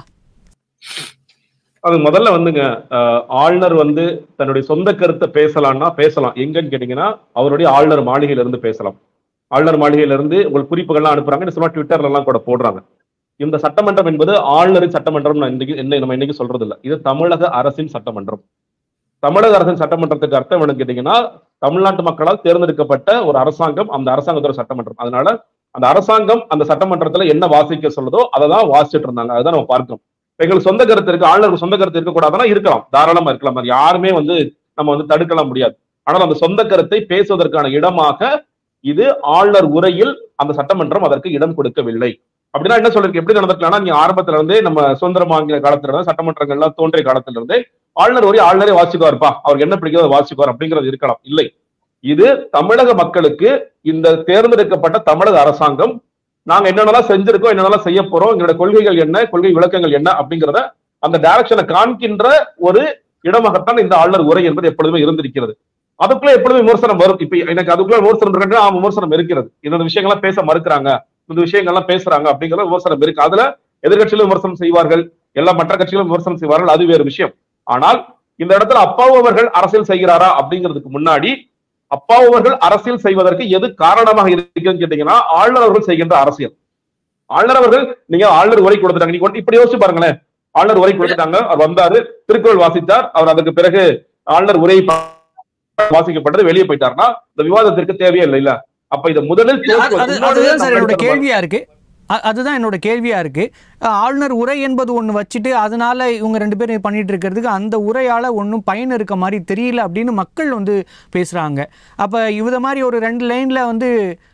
அது முதல்ல வந்துங்க, ஆளுநர் வந்து தன்னுடைய சொந்த கருத்தை பேசலாம்னா பேசலாம். எங்கன்னு கேட்டீங்கன்னா அவருடைய ஆளுநர் மாளிகையில இருந்து பேசலாம். ஆளுநர் மாளிகையில இருந்து உங்களுக்கு குறிப்புகள்லாம் அனுப்புறாங்க, சும்மா ட்விட்டர்ல எல்லாம் கூட போடுறாங்க. இந்த சட்டமன்றம் என்பது ஆளுநரின் சட்டமன்றம் இன்னைக்கு என்ன நம்ம இன்னைக்கு சொல்றது இல்லை, இது தமிழக அரசின் சட்டமன்றம். தமிழக அரசின் சட்டமன்றத்துக்கு அர்த்தம் என்னன்னு கேட்டீங்கன்னா தமிழ்நாட்டு மக்களால் தேர்ந்தெடுக்கப்பட்ட ஒரு அரசாங்கம், அந்த அரசாங்கத்தோட சட்டமன்றம். அதனால அந்த அரசாங்கம் அந்த சட்டமன்றத்துல என்ன வாசிக்க சொல்றதோ அதை தான் வாசிச்சுட்டு இருந்தாங்க. அதுதான் நம்ம பார்க்கிறோம். எங்களுக்கு சொந்த கருத்து இருக்கு, ஆளுநருக்கு சொந்த கருத்து இருக்கக்கூடாதுன்னா இருக்கலாம், தாராளமா இருக்கலாம், அது யாருமே வந்து நம்ம வந்து தடுக்கலாம் முடியாது. ஆனால் அந்த சொந்த கருத்தை பேசுவதற்கான இடமாக இது ஆளுநர் உரையில் அந்த சட்டமன்றம் அதற்கு இடம் கொடுக்கவில்லை. அப்படின்னா என்ன சொல்லிருக்கு, எப்படி நடந்துக்கலாம்னா, நீங்க ஆரம்பத்துல இருந்தே நம்ம சுதந்திரம் வாங்கின காலத்துல இருந்து சட்டமன்றங்கள்லாம் தோன்றிய காலத்துல இருந்தே ஆளுநர் உரை ஆளுநரே வாசிக்குவார்ப்பா, அவருக்கு என்ன பிடிக்கிறதோ வாசிக்குவார் அப்படிங்கிறது இருக்கலாம். இல்லை, இது தமிழக மக்களுக்கு இந்த தேர்ந்தெடுக்கப்பட்ட தமிழக அரசாங்கம் நாங்க என்னென்னலாம் செஞ்சிருக்கோம், என்னென்னலாம் செய்ய போறோம், எங்களோட கொள்கைகள் என்ன, கொள்கை விளக்கங்கள் என்ன அப்படிங்கிறத அந்த டைரக்ஷனை காண்கின்ற ஒரு இடமாகத்தான் இந்த ஆளுநர் உரை என்பது எப்பொழுதுமே இருந்திருக்கிறது. அதுக்குள்ள எப்பொழுதுமே விமர்சனம் வரும். இப்ப எனக்கு அதுக்குள்ள விமர்சனம் இருக்காங்க, விமர்சனம் இருக்கிறது. இந்த விஷயங்கள்லாம் பேச மறுக்கிறாங்க, இந்த விஷயங்கள்லாம் பேசுறாங்க அப்படிங்கிற விமர்சனம் இருக்கு. அதுல எதிர்கட்சியிலும் விமர்சனம் செய்வார்கள், எல்லா மற்ற கட்சிகளும் விமர்சனம் செய்வார்கள், அது வேறு விஷயம். ஆனால் இந்த இடத்துல அப்பாவு அவர்கள் அரசியல் செய்கிறாரா அப்படிங்கிறதுக்கு முன்னாடி அப்பாவு அவர்கள் அரசியல் செய்வதற்கு எது காரணமாக இருக்குன்னு கேட்டீங்கன்னா ஆளுநர் அவர்கள் செய்கின்ற அரசியல். ஆளுநர் அவர்கள் நீங்க ஆளுநர் உரை கொடுத்துட்டாங்க, நீங்க இப்படி யோசிச்சு பாருங்களேன். ஆளுநர் உரை கொடுத்துட்டாங்க, அவர் வந்தாரு, திருக்குறள் வாசித்தார், அவர் அதுக்கு பிறகு ஆளுநர் உரை வாசிக்கப்பட்டது, வெளியே போயிட்டாருன்னா இந்த விவாதத்திற்கு தேவையே இல்லை இல்ல. அப்ப இதை முதலில் என்னோட கேள்வியா இருக்கு அதுதான் என்னோட கேள்வியா இருக்கு ஆளுநர் உரை என்பது ஒன்று வச்சுட்டு அதனால இவங்க ரெண்டு பேரும் பண்ணிட்டு இருக்கிறதுக்கு அந்த உரையால ஒன்றும் பயன் இருக்க மாதிரி தெரியல அப்படின்னு மக்கள் வந்து பேசுறாங்க. அப்ப இவத மாதிரி ஒரு ரெண்டு லைன்ல வந்து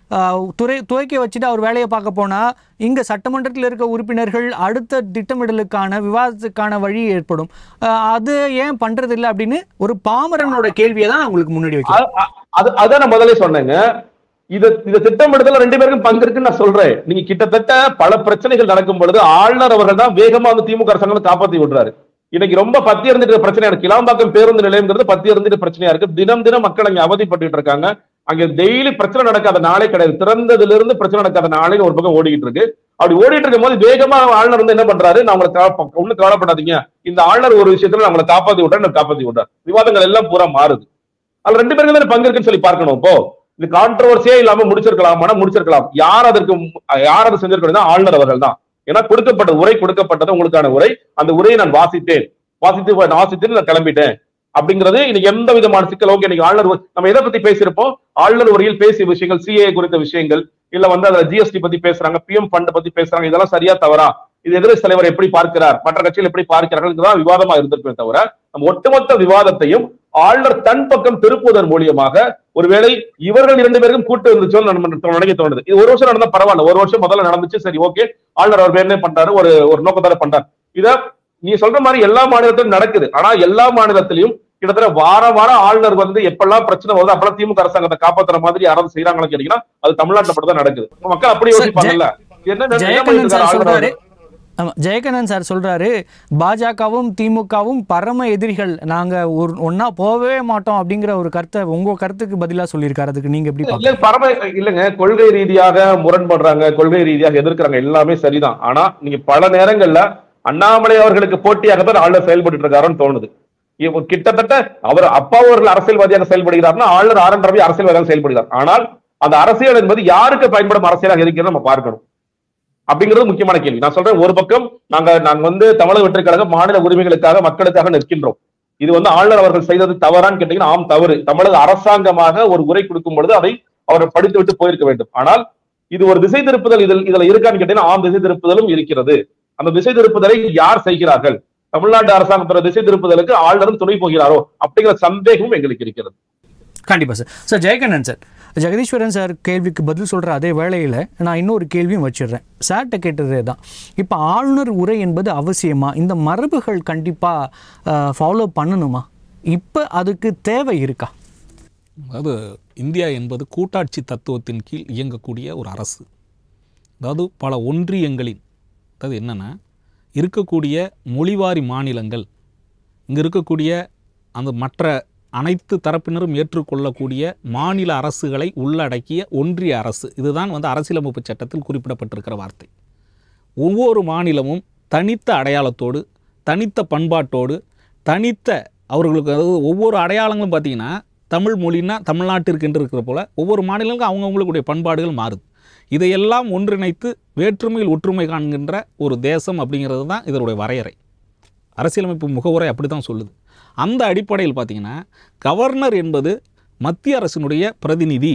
துறை துவக்கி வச்சுட்டு அவர் வேலையை பார்க்க போனா இங்க சட்டமன்றத்தில் இருக்க உறுப்பினர்கள் அடுத்த திட்டமிடலுக்கான விவாதத்துக்கான வழி ஏற்படும். அது ஏன் பண்றது இல்லை அப்படின்னு ஒரு பாமரனோட கேள்வியை தான் உங்களுக்கு முன்னாடி வைக்கிறேன். அதான் நான் முதல்ல சொன்னேங்க, இது இந்த திட்டமிடுதல ரெண்டு பேருக்கும் பங்கு இருக்குன்னு நான் சொல்றேன். நீங்க கிட்டத்தட்ட பல பிரச்சனைகள் நடக்கும் பொழுது ஆளுநர் அவர்கள் தான் வேகமா வந்து திமுக அரசாங்கம் காப்பாற்றி விடுறாரு. இன்னைக்கு ரொம்ப பத்தி இருந்துட்டு பிரச்சனை இருக்கு. கிளாம்பாக்கம் பேருந்து நிலையம்ங்கிறது பத்தி இருந்துட்டு பிரச்சனையா இருக்கு. தினம் தினம் மக்கள் அங்க அவதிப்பட்டு இருக்காங்க. அங்க டெய்லி பிரச்சனை நடக்காத நாளே கிடையாது. திறந்ததுல இருந்து பிரச்சனை நடக்காத நாளே ஒரு பக்கம் ஓடிக்கிட்டு இருக்கு. அப்படி ஓடிட்டு இருக்கும் போது வேகமா ஆளுநர் வந்து என்ன பண்றாரு, நான் உங்களை ஒண்ணு கவலைப்படாதீங்க, இந்த ஆளுநர் ஒரு விஷயத்துல நான் உங்களை காப்பாத்தி விடுறேன், காப்பாத்தி விடுறாரு. விவாதங்கள் எல்லாம் பூரா மாறுது. அதுல ரெண்டு பேருக்கு தான் பங்கு இருக்குன்னு சொல்லி பார்க்கணும். இப்போ இது கான்ட்ரவர்சியே இல்லாம முடிச்சிருக்கலாம், முடிச்சிருக்கலாம். யார் அதற்கு யார் அதை செஞ்சிருக்கணும்? ஆளுநர் அவர்கள் தான். ஏன்னா கொடுக்கப்பட்ட உரை கொடுக்கப்பட்டது உங்களுக்கான உரை, அந்த உரையை நான் வாசித்தேன், வாசித்து வாசித்து நான் கிளம்பிட்டேன் அப்படிங்கிறது இன்னைக்கு எந்த விதமான சிக்கல். ஓகே, இன்னைக்கு ஆளுநர் நம்ம எதை பத்தி பேசியிருப்போம், ஆளுநர் உரையில் பேசிய விஷயங்கள், சிஏ குறித்த விஷயங்கள், இல்ல வந்து அதுல ஜிஎஸ்டி பத்தி பேசுறாங்க, பிஎம் ஃபண்ட் பத்தி பேசுறாங்க, இதெல்லாம் சரியா தவறா, இது எதிர்க்கட்சி தலைவர் எப்படி பார்க்கிறார், மற்ற கட்சிகள் எப்படி பார்க்கிறார்கள், இதுதான் விவாதமா இருந்திருக்கே தவிர நம்ம ஒட்டுமொத்த விவாதத்தையும் ஆளுநர் தன் பக்கம் திருப்புவதன் மூலியமாக ஒருவேளை இவர்கள் இரண்டு பேருக்கும் கூட்டு இருந்துச்சோ நினைக்க தோணுது. இது ஒரு வருஷம் நடந்தா பரவாயில்ல, ஒரு வருஷம் முதல்ல நடந்துச்சு, சரி ஓகே, ஆளுநர் அவர் என்ன பண்றாரு, ஒரு ஒரு நோக்கத்தால பண்றாரு. இத நீ சொல்ற மாதிரி எல்லா மாநிலத்திலும் நடக்குது. ஆனா எல்லா மாநிலத்திலையும் கிட்டத்தட்ட வார வாரம் ஆளுநர் வந்து எப்பெல்லாம் பிரச்சனை வருது அப்பெல்லாம் திமுக அரசாங்கத்தை காப்பாற்றுற மாதிரி யாராவது செய்யறாங்கன்னு கேட்டீங்கன்னா அது தமிழ்நாட்டில் மட்டும் தான் நடக்குது. மக்கள் அப்படி யோசிப்பாங்கல்ல. ஜெயகண்ணன் சார் சொல்றாரு, பாஜகவும் திமுகவும் பரம எதிரிகள், நாங்க ஒரு ஒன்னா போகவே மாட்டோம் அப்படிங்கிற ஒரு கருத்தை உங்க கருத்துக்கு பதிலா சொல்லியிருக்காரு. அதுக்கு நீங்க எப்படி? பரம இல்லைங்க, கொள்கை ரீதியாக முரண்படுறாங்க, கொள்கை ரீதியாக எதிர்க்கிறாங்க, எல்லாமே சரிதான். ஆனா நீங்க பல நேரங்கள்ல அண்ணாமலை அவர்களுக்கு போட்டியாக தான் ஆளுநர் செயல்பட்டு இருக்காருன்னு தோணுது. கிட்டத்தட்ட அவர் அப்பா அவர்கள் அரசியல்வாதியாக செயல்படுகிறார்னா ஆளுநர் ஆர் என் ரவி அரசியல்வாதியாக செயல்படுகிறார். ஆனால் அந்த அரசியல் என்பது யாருக்கு பயன்படும் அரசியலாக இருக்கிறது நம்ம பார்க்கணும் அப்படிங்கிறது முக்கியமான கேள்வி. நான் சொல்றேன், ஒரு பக்கம் நாங்க நாங்க வந்து தமிழக வெற்றிக் கழகம் மாநில உரிமைகளுக்காக மக்களுக்காக நிற்கின்றோம். இது வந்து ஆளுநர் அவர்கள் செய்தது தவறான்னு கேட்டீங்கன்னா ஆம் தவறு. தமிழக அரசாங்கமாக ஒரு உரை கொடுக்கும் பொழுது அதை அவர் படித்து விட்டு போயிருக்க வேண்டும். ஆனால் இது ஒரு திசை திருப்புதல் இதில் இதுல இருக்கான்னு கேட்டீங்கன்னா ஆம், திசை திருப்புதலும் இருக்கிறது. அந்த திசை திருப்புதலை யார் செய்கிறார்கள்? தமிழ்நாட்டு அரசாங்கத்தோட திசை திருப்புதலுக்கு ஆளுநரும் துணை போகிறாரோ அப்படிங்கிற சந்தேகமும் எங்களுக்கு இருக்கிறது. கண்டிப்பா sir. Sir Jayakannan sir, Jagadeeswaran sir கேள்விக்கு பதில் சொல்கிற அதே வேளையில் நான் இன்னொரு கேள்வியும் வச்சிடுறேன். சார்கிட்ட கேட்டதே தான். இப்போ ஆளுநர் உரை என்பது அவசியமா? இந்த மரபுகள் கண்டிப்பாக ஃபாலோ பண்ணணுமா? இப்போ அதுக்கு தேவை இருக்கா? அதாவது இந்தியா என்பது கூட்டாட்சி தத்துவத்தின் கீழ் இயங்கக்கூடிய ஒரு அரசு. அதாவது பல ஒன்றியங்களின், அதாவது என்னென்னா இருக்கக்கூடிய மொழிவாரி மாநிலங்கள், இங்கே இருக்கக்கூடிய அந்த மற்ற அனைத்து தரப்பினரும் ஏற்றுக்கொள்ளக்கூடிய மாநில அரசுகளை உள்ளடக்கிய ஒன்றிய அரசு, இதுதான் வந்து அரசியலமைப்பு சட்டத்தில் குறிப்பிடப்பட்டிருக்கிற வார்த்தை. ஒவ்வொரு மாநிலமும் தனித்த அடையாளத்தோடு, தனித்த பண்பாட்டோடு, தனித்த அவர்களுக்கு, அதாவது ஒவ்வொரு அடையாளங்களும் பார்த்திங்கன்னா தமிழ் மொழின்னா தமிழ்நாட்டிற்கு என்று இருக்கிற போல் ஒவ்வொரு மாநிலங்களுக்கும் அவங்கவுங்களுடைய பண்பாடுகள் மாறுது. இதையெல்லாம் ஒன்றிணைத்து வேற்றுமையில் ஒற்றுமை காண்கின்ற ஒரு தேசம் அப்படிங்கிறது தான் இதனுடைய வரையறை. அரசியலமைப்பு முகவுரை அப்படி தான் சொல்லுது. அந்த அடிப்படையில் பார்த்திங்கன்னா கவர்னர் என்பது மத்திய அரசினுடைய பிரதிநிதி,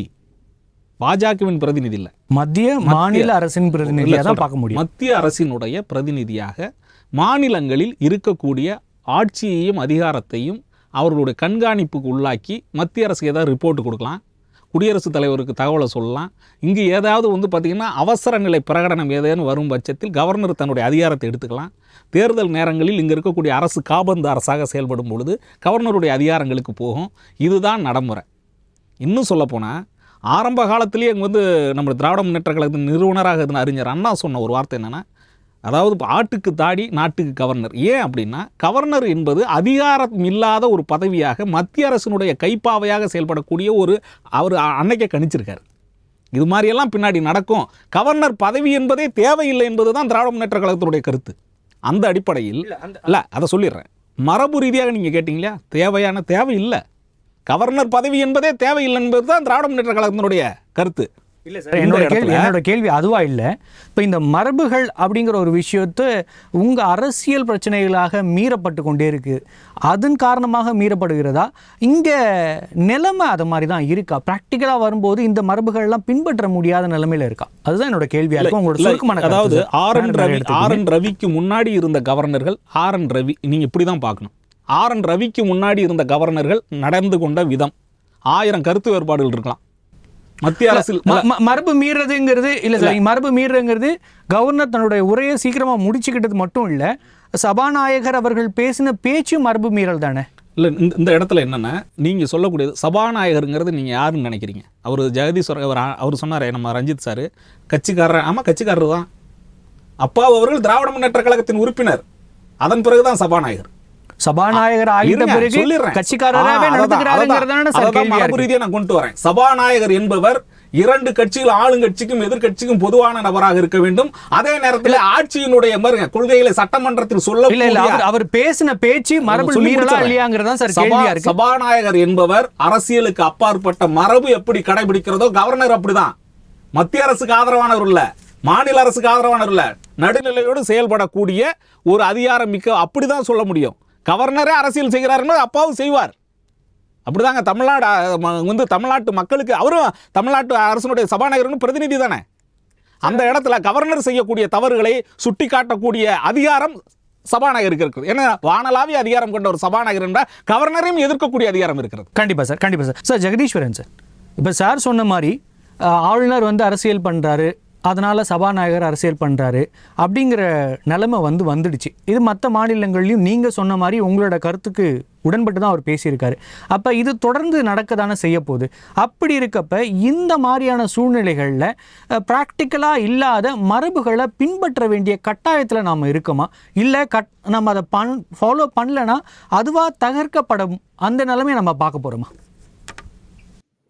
பாஜகவின் பிரதிநிதி இல்லை, மத்திய மாநில அரசின் பிரதிநிதியாக தான் பார்க்க முடியும். மத்திய அரசினுடைய பிரதிநிதியாக மாநிலங்களில் இருக்கக்கூடிய ஆட்சியையும் அதிகாரத்தையும் அவர்களுடைய கண்காணிப்புக்கு உள்ளாக்கி மத்திய அரசுக்கு ஏதாவது ரிப்போர்ட் கொடுக்கலாம், குடியரசுத் தலைவருக்கு தகவலை சொல்லலாம். இங்கு ஏதாவது வந்து பார்த்திங்கன்னா அவசர நிலை பிரகடனம் ஏதேனும் வரும் பட்சத்தில் கவர்னர் தன்னுடைய அதிகாரத்தை எடுத்துக்கலாம். தேர்தல் நேரங்களில் இங்கே இருக்கக்கூடிய அரசு காபந்து அரசாக செயல்படும் பொழுது கவர்னருடைய அதிகாரங்களுக்கு போகும். இதுதான் நடைமுறை. இன்னும் சொல்லப்போனால் ஆரம்ப காலத்திலேயே இங்கே வந்து நம்ம திராவிட முன்னேற்ற கழகத்தின் நிறுவனராக இருந்த அறிஞர் அண்ணா சொன்ன ஒரு வார்த்தை என்னென்னா, அதாவது ஆட்டுக்கு தாடி நாட்டுக்கு கவர்னர். ஏன் அப்படின்னா கவர்னர் என்பது அதிகாரம் இல்லாத ஒரு பதவியாக மத்திய அரசினுடைய கைப்பாவையாக செயல்படக்கூடிய ஒரு, அவர் அன்னைக்கே கணிச்சிருக்கார். இது மாதிரியெல்லாம் பின்னாடி நடக்கும். கவர்னர் பதவி என்பதே தேவையில்லை என்பது தான் திராவிட முன்னேற்ற கழகத்தினுடைய கருத்து. அந்த அடிப்படையில் இல்லை, அதை சொல்லிடுறேன். மரபு ரீதியாக நீங்கள் கேட்டிங்களா, தேவையான தேவை இல்லை, கவர்னர் பதவி என்பதே தேவையில்லை என்பது தான் திராவிட முன்னேற்ற கழகத்தினுடைய கருத்து. இல்லை சார், என்னோட கேள்வி என்னோட கேள்வி அதுவா இல்லை. இப்போ இந்த மரபுகள் அப்படிங்கிற ஒரு விஷயத்தை உங்கள் அரசியல் பிரச்சனைகளாக மீறப்பட்டு கொண்டே இருக்குது, அதன் காரணமாக மீறப்படுகிறதா? இங்கே நிலைமை அது மாதிரி தான் இருக்கா? ப்ராக்டிக்கலாக வரும்போது இந்த மரபுகள்லாம் பின்பற்ற முடியாத நிலைமையில் இருக்கா? அதுதான் என்னோட கேள்வியாக இருக்கும். உங்களோட சுருக்கமான, அதாவது R N Ravi R N ரவிக்கு முன்னாடி இருந்த கவர்னர்கள், ஆர் என் ரவி நீங்கள் இப்படி தான் பார்க்கணும். ஆர் என் ரவிக்கு முன்னாடி இருந்த கவர்னர்கள் நடந்து கொண்ட விதம், ஆயிரம் கருத்து வேறுபாடுகள் இருக்கலாம். மத்திய அரசில் மரபு மீறதுங்கிறது இல்லை சார், மரபு மீறதுங்கிறது கவர்னர் தன்னுடைய உரையை சீக்கிரமாக முடிச்சுக்கிட்டது மட்டும் இல்லை, சபாநாயகர் அவர்கள் பேசின பேச்சு மரபு மீறல் தானே? இல்லை, இந்த இந்த இடத்துல என்னென்னா நீங்கள் சொல்லக்கூடியது சபாநாயகருங்கிறது நீங்கள் யாருன்னு நினைக்கிறீங்க? அவர் ஜெகதீஸ்வரர் அவர் அவர் சொன்னார், நம்ம ரஞ்சித் சார் கட்சிக்காரர். ஆமாம், கட்சிக்காரர் தான். அப்பா அவர்கள் திராவிட முன்னேற்ற கழகத்தின் உறுப்பினர், அதன் பிறகுதான் சபாநாயகர். சபாநாயகர் ஆகிட்ட பிறகு கட்சிக்காரராகவே நடந்துக்கிறாருங்கிறதான சார் கேள்வி. மரபு ரீதியாக நான் கொண்டு வரேன். சபாநாயகர் என்பவர் இரண்டு கட்சிகள், ஆளுங்கட்சிக்கும் எதிர்கட்சிக்கும் பொதுவான நபராக இருக்க வேண்டும். அதே நேரத்தில் ஆட்சியினுடைய கொள்கைகளை சட்டமன்றத்தில் சொல்ல அவர் பேசின பேச்சு மரபு மீறலா இல்லையாங்கிறதா சார் கேள்வியா இருக்கு. சபாநாயகர் என்பவர் அரசியலுக்கு அப்பாற்பட்ட மரபு எப்படி கடைபிடிக்கிறதோ கவர்னர் அப்படிதான். மத்திய அரசுக்கு ஆதரவானவர் இல்ல, மாநில அரசுக்கு ஆதரவானவர் இல்ல, நடுநிலையோடு செயல்படக்கூடிய ஒரு அதிகாரம் மிக்க, அப்படிதான் சொல்ல முடியும். கவர்னரே அரசியல் செய்கிறாருன்னு அப்பாவும் செய்வார். அப்படிதாங்க தமிழ்நாடு வந்து தமிழ்நாட்டு மக்களுக்கு அவரும் தமிழ்நாட்டு அரசனுடைய சபாநாயகர்னு பிரதிநிதி தானே. அந்த இடத்துல கவர்னர் செய்யக்கூடிய தவறுகளை சுட்டி காட்டக்கூடிய அதிகாரம் சபாநாயகருக்கு இருக்குது. ஏன்னா வானளாவிய அதிகாரம் கொண்ட ஒரு சபாநாயகர் என்றால் கவர்னரையும் எதிர்க்கக்கூடிய அதிகாரம் இருக்கிறது. கண்டிப்பா சார், கண்டிப்பா சார். சார் ஜெகதீஸ்வரன் சார், இப்போ சார் சொன்ன மாதிரி ஆளுநர் வந்து அரசியல் பண்ணுறாரு, அதனால் சபாநாயகர் அரசியல் பண்ணுறாரு அப்படிங்கிற நிலைமை வந்து வந்துடுச்சு. இது மற்ற மாநிலங்கள்லையும் நீங்கள் சொன்ன மாதிரி உங்களோட கருத்துக்கு உடன்பட்டு தான் அவர் பேசியிருக்காரு. அப்போ இது தொடர்ந்து நடக்க தானே செய்ய போகுது. அப்படி இருக்கப்ப இந்த மாதிரியான சூழ்நிலைகளில் ப்ராக்டிக்கலாக இல்லாத மரபுகளை பின்பற்ற வேண்டிய கட்டாயத்தில் நாம் இருக்கோமா? இல்லை கட் நம்ம அதை பண் ஃபாலோ பண்ணலைன்னா அதுவாக தகர்க்கப்படும் அந்த நிலைமையை நம்ம பார்க்க போகிறோமா?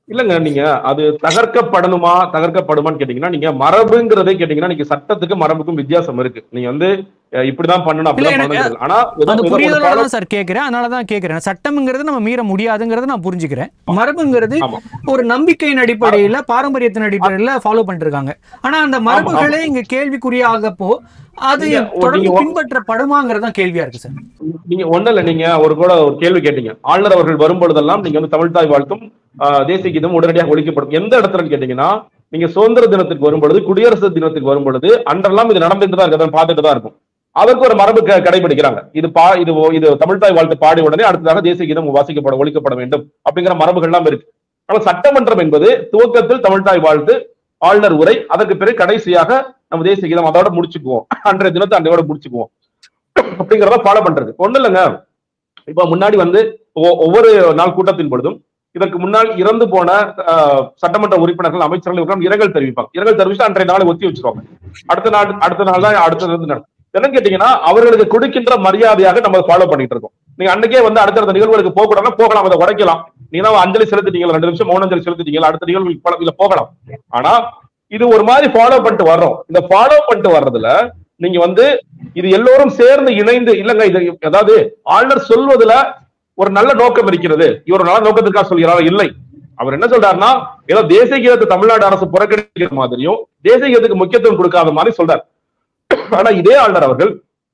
இல்லங்க, நீங்க அது தகர்க்கப்படணுமா தகர்க்கப்படுமான்னு கேட்டீங்கன்னா, நீங்க மரபுங்கிறதே கேட்டீங்கன்னா, நீங்க சட்டத்துக்கு மரபுக்கும் வித்தியாசம் இருக்கு. நீங்க வந்து இப்படிதான் பண்ணணும் அப்படிதான் பண்ணணும். ஆனா அந்த புரிதலோட தான் சார் கேட்கிறேன். அதனால தான் கேட்கிறேன். சட்டம்ங்கிறது நம்ம மீற முடியாதுங்கிறத நான் புரிஞ்சுக்கிறேன். மரபுங்கிறது ஒரு நம்பிக்கையின் அடிப்படையில, பாரம்பரியத்தின் அடிப்படையில ஃபாலோ பண்ணிட்டு இருக்காங்க. ஆனா அந்த மரபுகளே இங்க கேள்விக்குறியாகப்போ அது தொடர்ந்து பின்பற்றப்படுமாங்கிறதா கேள்வியா இருக்கு சார். நீங்க ஒண்ணு இல்ல, நீங்க ஒரு கூட ஒரு கேள்வி கேட்டீங்க. ஆளுநர் அவர்கள் வரும்பொழுதெல்லாம் நீங்க வந்து தமிழ் தாய் வாழ்த்தும் தேசிய கீதம் உடனடியாக ஒழிக்கப்படும். எந்த இடத்துல கேட்டீங்கன்னா, நீங்க சுதந்திர தினத்துக்கு வரும்பொழுது, குடியரசு தினத்துக்கு வரும்பொழுது அன்றெல்லாம் இது நடந்துட்டு தான் இருக்கு, பார்த்துட்டு தான் இருக்கும். அதற்கு ஒரு மரபு கடைபிடிக்கிறாங்க. இது பா இது இது தமிழ் தாய் வாழ்த்து பாடி உடனே அடுத்ததாக தேசிய கீதம் வாசிக்கப்பட ஒழிக்கப்பட வேண்டும் அப்படிங்கிற மரபுகள் எல்லாம் இருக்கு. ஆனால் சட்டமன்றம் என்பது துவக்கத்தில் தமிழ் தாய் வாழ்த்து, ஆளுநர் உரை, அதற்கு பிறகு கடைசியாக நம்ம தேசிய கீதம் அதோட முடிச்சுக்குவோம், அன்றைய தினத்தை அன்றையோட முடிச்சுக்குவோம் அப்படிங்கிறத ஃபாலோ பண்றது ஒண்ணு இல்லைங்க. இப்ப முன்னாடி வந்து ஒவ்வொரு நாள் கூட்டத்தின் பொழுதும் இதற்கு முன்னால் இறந்து போன சட்டமன்ற உறுப்பினர்கள், அமைச்சர்கள் இரங்கல் தெரிவிப்பாங்க. இரங்கல் தெரிவிச்சு அன்றைய நாளை ஒத்தி வச்சிருவாங்க. அடுத்த நாள் அடுத்த நாள் தான் அடுத்த என்ன கேட்டீங்கன்னா, அவர்களுக்கு கொடுக்கின்ற மரியாதையாக நம்ம ஃபாலோ பண்ணிட்டு இருக்கோம். நீங்க அன்னைக்கே வந்து அடுத்த நிகழ்வுகளுக்கு போக கூடாதுன்னா போகலாம், அதை உடைக்கலாம். நீங்க அஞ்சலி செலுத்திட்டீங்க, ரெண்டு நிமிஷம் மௌன அஞ்சலி செலுத்திட்டீங்க, அடுத்த நிகழ்வுக்கு போகலாம். ஆனா இது ஒரு மாதிரி ஃபாலோ பண்ணிட்டு வர்றோம். இந்த ஃபாலோ பண்ணிட்டு வர்றதுல நீங்க வந்து இது எல்லோரும் சேர்ந்து இணைந்து இல்லங்க, இது அதாவது ஆளுநர் சொல்வதுல ஒரு நல்ல நோக்கம் இருக்கிறது, இவர் நல்ல நோக்கத்திற்காக சொல்கிறாரா? இல்லை. அவர் என்ன சொல்றாருன்னா, ஏதோ தேசிய கீதத்தை தமிழ்நாடு அரசு புறக்கணிக்கிற மாதிரியும் தேசிய கீதத்துக்கு முக்கியத்துவம் கொடுக்காத மாதிரி சொல்றாரு. ஆனா இதே ஆளுநர் அவர்கள்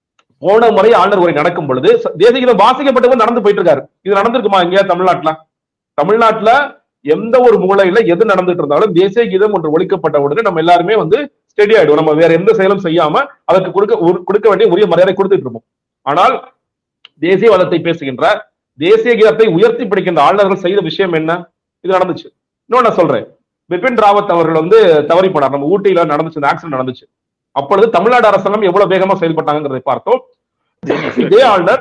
போன முறை ஆளுநர் உரை நடக்கும் பொழுது தேசிய கீதம் வாசிக்கப்பட்டவங்க நடந்து போயிட்டு இருக்காரு. இது நடந்திருக்குமா இங்க தமிழ்நாட்டுல? தமிழ்நாட்டுல எந்த ஒரு மூலையில எது நடந்துட்டு இருந்தாலும் தேசிய கீதம் ஒன்று ஒழிக்கப்பட்ட உடனே நம்ம எல்லாருமே வந்து ஸ்டெடி ஆயிடும். நம்ம வேற எந்த செயலும் செய்யாம அதற்கு கொடுக்க கொடுக்க வேண்டிய உரிய மரியாதை கொடுத்துட்டு இருப்போம். ஆனால் தேசியவாதத்தை பேசுகின்ற, தேசிய கீதத்தை உயர்த்தி பிடிக்கின்ற ஆளுநர்கள் செய்த விஷயம் என்ன? இது நடந்துச்சு. இன்னொன்னு நான் சொல்றேன், பிபின் ராவத் அவர்கள் வந்து தவறி போனார். நம்ம ஊட்டியில நடந்துச்சு, ஆக்சிடென்ட் நடந்துச்சு. அப்பொழுது தமிழ்நாடு அரசாங்கம் எவ்வளவு வேகமா செயல்பட்டாங்கிறதை பார்த்தோம். இதே ஆளுநர்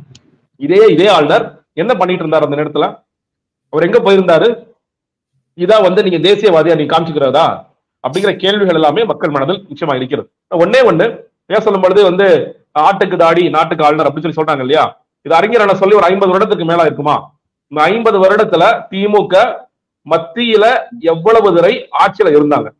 இதே இதே ஆளுநர் என்ன பண்ணிட்டு இருந்தார் அந்த நேரத்துல? அவர் எங்க போயிருந்தாரு? இதான் வந்து நீங்க தேசியவாதியா நீங்க காமிச்சுக்கிறதா அப்படிங்கிற கேள்விகள் எல்லாமே மக்கள் மனதில் நிச்சயமா இருக்கிறது. ஒன்னே ஒண்ணு ஏன் சொல்லும் பொழுது வந்து ஆட்டுக்கு தாடி நாட்டுக்கு ஆளுநர் அப்படின்னு சொல்லி சொல்றாங்க இல்லையா? இது அறிஞர் சொல்லி ஒரு ஐம்பது வருடத்துக்கு மேல இருக்குமா? இந்த ஐம்பது வருடத்துல திமுக மத்தியில எவ்வளவு வரை ஆட்சியில இருந்தாங்க?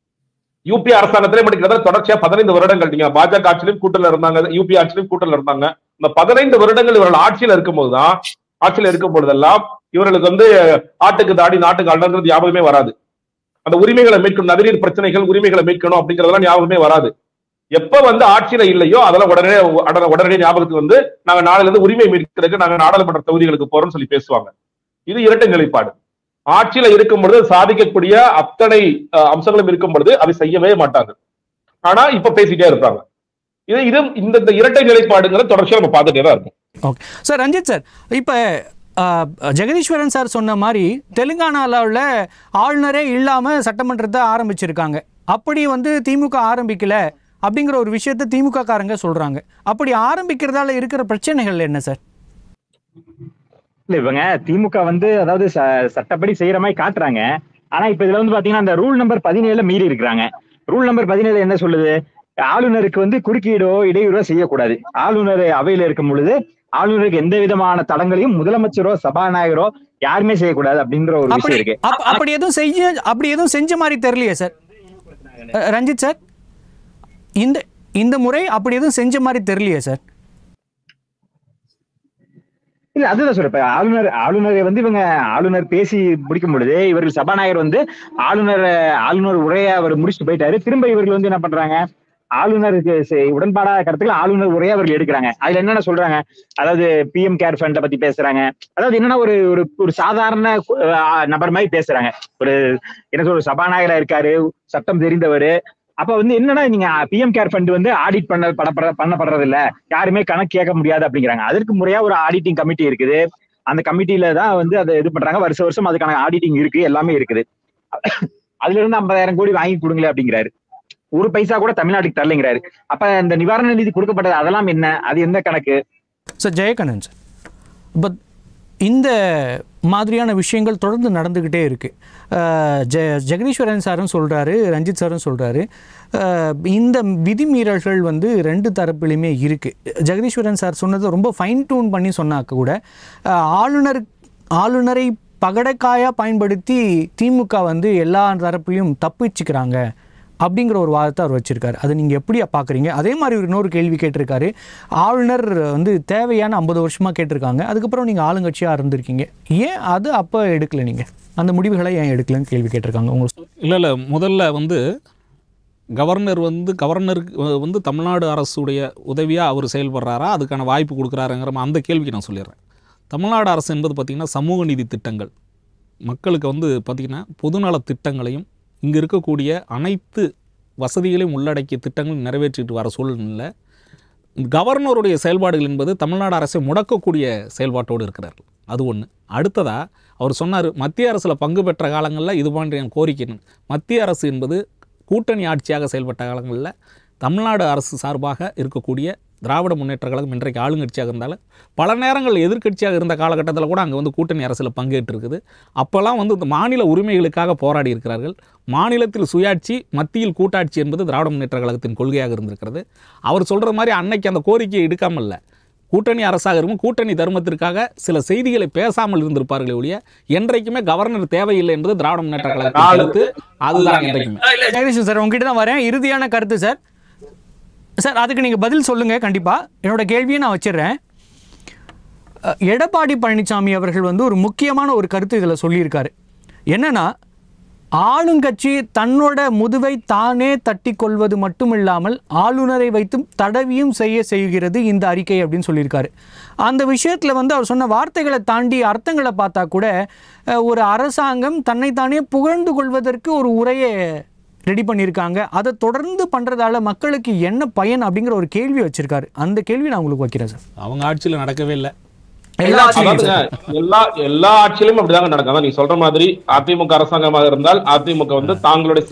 யூபி அரசாங்கத்திலே படிக்கிறத தொடர்ச்சியா பதினைந்து வருடங்கள் நீங்க பாஜக ஆட்சியிலும் கூட்டல இருந்தாங்க, யூபி ஆட்சியிலும் கூட்டல இருந்தாங்க. இந்த பதினைந்து வருடங்கள் இவர்கள் ஆட்சியில இருக்கும் போதுதான் ஆட்சியில இருக்கும் பொழுதெல்லாம் இவர்களுக்கு வந்து ஆட்டுக்கு தாடி நாட்டுக்கு ஆளுநர் ஞாபகமே வராது. அந்த உரிமைகளை மீட்கணும், நதிநீர் பிரச்சனைகள் உரிமைகளை மீட்கணும் அப்படிங்கறதெல்லாம் ஞாபகமே வராது. எப்ப வந்து ஆட்சியில இல்லையோ அதெல்லாம் உடனே உடனடியே ஞாபகத்துக்கு வந்து நாங்க நாளைல இருந்து உரிமை மீட்கிறதுக்கு நாங்க நாடாளுமன்ற தொகுதிகளுக்கு போறோம்னு சொல்லி பேசுவாங்க. இது இரட்டை நிலைப்பாடு. ஆட்சியில இருக்கும் பொழுது சாதிக்கக்கூடிய அத்தனை அம்சங்களும் இருக்கும் பொழுது அதை செய்யவே மாட்டாங்க. ஆனா இப்ப பேசிட்டே இருப்பாங்க. இது இது இந்த இரட்டை நிலைப்பாடுங்கிற தொடர்ச்சியா நம்ம பார்த்துட்டே தான் இருக்கும். Okay sir. ரஞ்சித் சார், இப்ப ஜெகதீஸ்வரன் சார் சொன்ன மாதிரி தெலுங்கானாவில் ஆளுநரே இல்லாம சட்டமன்றத்தை ஆரம்பிச்சிருக்காங்க. அப்படி வந்து திமுக ஆரம்பிக்கல அப்படிங்கிற ஒரு விஷயத்த திமுக காரங்க சொல்றாங்க. அப்படி ஆரம்பிக்கிறதால இருக்கிற பிரச்சனைகள் என்ன சார்? இல்ல, இவங்க திமுக வந்து அதாவது சட்டப்படி செய்யற மாதிரி காட்டுறாங்க. ஆனா இப்ப இதுல வந்து பாத்தீங்கன்னா அந்த ரூல் நம்பர் பதினேழுல மீறி இருக்கிறாங்க. ரூல் நம்பர் பதினேழு என்ன சொல்லுது? ஆளுநருக்கு வந்து குறுக்கீடோ இடையூறோ செய்யக்கூடாது. ஆளுநர் அவையில இருக்கும் பொழுது ஆளுநருக்கு எந்த விதமான தடங்களையும் முதலமைச்சரோ சபாநாயகரோ யாருமே செய்யக்கூடாது அப்படின்ற ஒரு விஷயம் இருக்கு. அப்படி எதுவும் செய்ய அப்படி எதுவும் செஞ்ச மாதிரி தெரியலையே சார் ரஞ்சித் சார். இந்த இந்த முறை அப்படி எதுவும் செஞ்ச மாதிரி தெரியலையே சார். இல்ல, அதுதான் சொல்ற. இப்ப ஆளுநர் ஆளுநரை வந்து இவங்க ஆளுநர் பேசி முடிக்கும் பொழுது இவர்கள் சபாநாயகர் வந்து ஆளுநர் ஆளுநர் உரையை அவர் முடிச்சுட்டு போயிட்டாரு. திரும்ப இவர்கள் வந்து என்ன பண்றாங்க? ஆளுநருக்கு உடன்பாடாத கருத்துக்கள் ஆளுநர் உரையை அவர்கள் எடுக்கிறாங்க. அதுல என்னென்ன சொல்றாங்க? அதாவது பி எம் கேர் ஃபண்டை பத்தி பேசுறாங்க. அதாவது என்னன்னா ஒரு ஒரு சாதாரண நபர் மாதிரி பேசுறாங்க. ஒரு என்ன சொல்ற, சபாநாயகரா இருக்காரு, சட்டம் தெரிந்தவர். அப்ப வந்து என்னன்னா, நீங்க பி எம் கேர் ஃபண்ட் வந்து ஆடிட் பண்ண பட பண்ணப்படுறது இல்ல, யாருமே கணக்கு கேட்க முடியாது அப்படிங்கிறாங்க. அதற்கு முறையா ஒரு ஆடிட்டிங் கமிட்டி இருக்குது. அந்த கமிட்டியில தான் வந்து அதை இது பண்றாங்க. வருஷ வருஷம் அதுக்கான ஆடிட்டிங் இருக்கு, எல்லாமே இருக்குது. அதுல இருந்து ஐம்பதாயிரம் கோடி வாங்கி கொடுங்களே அப்படிங்கிறாரு. ஒரு பைசா கூட தமிழ்நாட்டுக்கு தரலைங்கிறாரு. அப்ப இந்த நிவாரண நிதி கொடுக்கப்பட்டது அதெல்லாம் என்ன? அது எந்த கணக்கு சார்? ஜெயகண்ணன் சார், பட் இந்த மாதிரியான விஷயங்கள் தொடர்ந்து நடந்துக்கிட்டே இருக்குது. ஜெ ஜெகதீஸ்வரன் சாரும் சொல்கிறாரு, ரஞ்சித் சாரும் சொல்கிறாரு, இந்த விதிமீறல்கள் வந்து ரெண்டு தரப்புலையுமே இருக்குது. ஜெகதீஸ்வரன் சார் சொன்னதை ரொம்ப ஃபைன் டியூன் பண்ணி சொன்னாக்க கூட ஆளுநர் ஆளுநரை பகடைக்காயாக பயன்படுத்தி திமுக வந்து எல்லா தரப்புலையும் தப்பிச்சுக்கிறாங்க அப்படிங்கிற ஒரு வாதத்தை அவர் வச்சுருக்காரு. அதை நீங்கள் எப்படி பார்க்குறீங்க? அதே மாதிரி ஒரு இன்னொரு கேள்வி கேட்டிருக்காரு. ஆளுநர் வந்து தேவையான ஐம்பது வருஷமாக கேட்டிருக்காங்க, அதுக்கப்புறம் நீங்கள் ஆளுங்கட்சியாக இருந்திருக்கீங்க, ஏன் அது அப்போ எடுக்கலை, நீங்கள் அந்த முடிவுகளை ஏன் எடுக்கலன்னு கேள்வி கேட்டிருக்காங்க உங்களுக்கு. இல்லை இல்லை முதல்ல வந்து கவர்னர் வந்து கவர்னருக்கு வந்து தமிழ்நாடு அரசுடைய உதவியாக அவர் செயல்படுறாரா, அதுக்கான வாய்ப்பு கொடுக்குறாருங்கிற அந்த கேள்விக்கு நான் சொல்லிடுறேன். தமிழ்நாடு அரசு என்பது பார்த்திங்கன்னா சமூக நீதி திட்டங்கள், மக்களுக்கு வந்து பார்த்திங்கன்னா பொதுநல திட்டங்களையும் இங்கே இருக்கக்கூடிய அனைத்து வசதிகளையும் உள்ளடக்கிய திட்டங்களும் நிறைவேற்றிட்டு வர சூழ்நிலை கவர்னருடைய செயல்பாடுகள் என்பது தமிழ்நாடு அரசை முடக்கக்கூடிய செயல்பாட்டோடு இருக்கிறார். அது ஒன்று. அடுத்ததாக அவர் சொன்னார், மத்திய அரசில் பங்கு பெற்ற காலங்களில் இது போன்ற கோரிக்கை. மத்திய அரசு என்பது கூட்டணி ஆட்சியாக செயல்பட்ட காலங்களில் தமிழ்நாடு அரசு சார்பாக இருக்கக்கூடிய திராவிட முன்னேற்ற கழகம் இன்றைக்கு ஆளுங்கட்சியாக இருந்தாலும் பல நேரங்கள் எதிர்க்கட்சியாக இருந்த காலகட்டத்தில் கூட அங்கே வந்து கூட்டணி அரசில் பங்கேற்று இருக்குது. அப்போல்லாம் வந்து இந்த மாநில உரிமைகளுக்காக போராடி இருக்கிறார்கள். மாநிலத்தில் சுயாட்சி, மத்தியில் கூட்டாட்சி என்பது திராவிட முன்னேற்ற கழகத்தின் கொள்கையாக இருந்திருக்கிறது. அவர் சொல்கிற மாதிரி அன்னைக்கு அந்த கோரிக்கையை எடுக்காமல் இல்லை, கூட்டணி அரசாக இருக்கும் கூட்டணி தர்மத்திற்காக சில செய்திகளை பேசாமல் இருந்திருப்பார்களே ஒழிய என்றைக்குமே கவர்னர் தேவையில்லை என்பது திராவிட முன்னேற்ற கழகத்தின் கருத்து. அதுதான் என்றைக்குமே. சார் உங்ககிட்ட தான் வரேன், இறுதியான கருத்து சார். சார் அதுக்கு நீங்கள் பதில் சொல்லுங்கள் கண்டிப்பாக. என்னோட கேள்வியை நான் வச்சிடுறேன். எடப்பாடி பழனிசாமி அவர்கள் வந்து ஒரு முக்கியமான ஒரு கருத்து இதில் சொல்லியிருக்காரு. என்னன்னா, ஆளுங்கட்சி தன்னோட முதுவை தானே தட்டி கொள்வது மட்டும் இல்லாமல் ஆளுநரை வைத்து தடவியும் செய்ய செய்கிறது இந்த அறிக்கை அப்படின்னு சொல்லியிருக்காரு. அந்த விஷயத்தில் வந்து அவர் சொன்ன வார்த்தைகளை தாண்டி அர்த்தங்களை பார்த்தா கூட ஒரு அரசாங்கம் தன்னைத்தானே புகழ்ந்து கொள்வதற்கு ஒரு உரையை ரெடி பண்ணியிருக்காங்க, அதை தொடர்ந்து பண்ணுறதால மக்களுக்கு என்ன பயன் அப்படிங்கிற ஒரு கேள்வி வச்சிருக்காரு. அந்த கேள்வி நான் உங்களுக்கு வைக்கிறேன் சார். அவங்க ஆட்சியில் நடக்கவே இல்லை. எல்லா எல்லா எல்லா ஆட்சியிலும் அப்படிதாங்க நடக்கும். நீ சொல்ற மாதிரி அதிமுக அரசாங்கமாக இருந்தால் அதிமுக வந்து தாங்களுடைய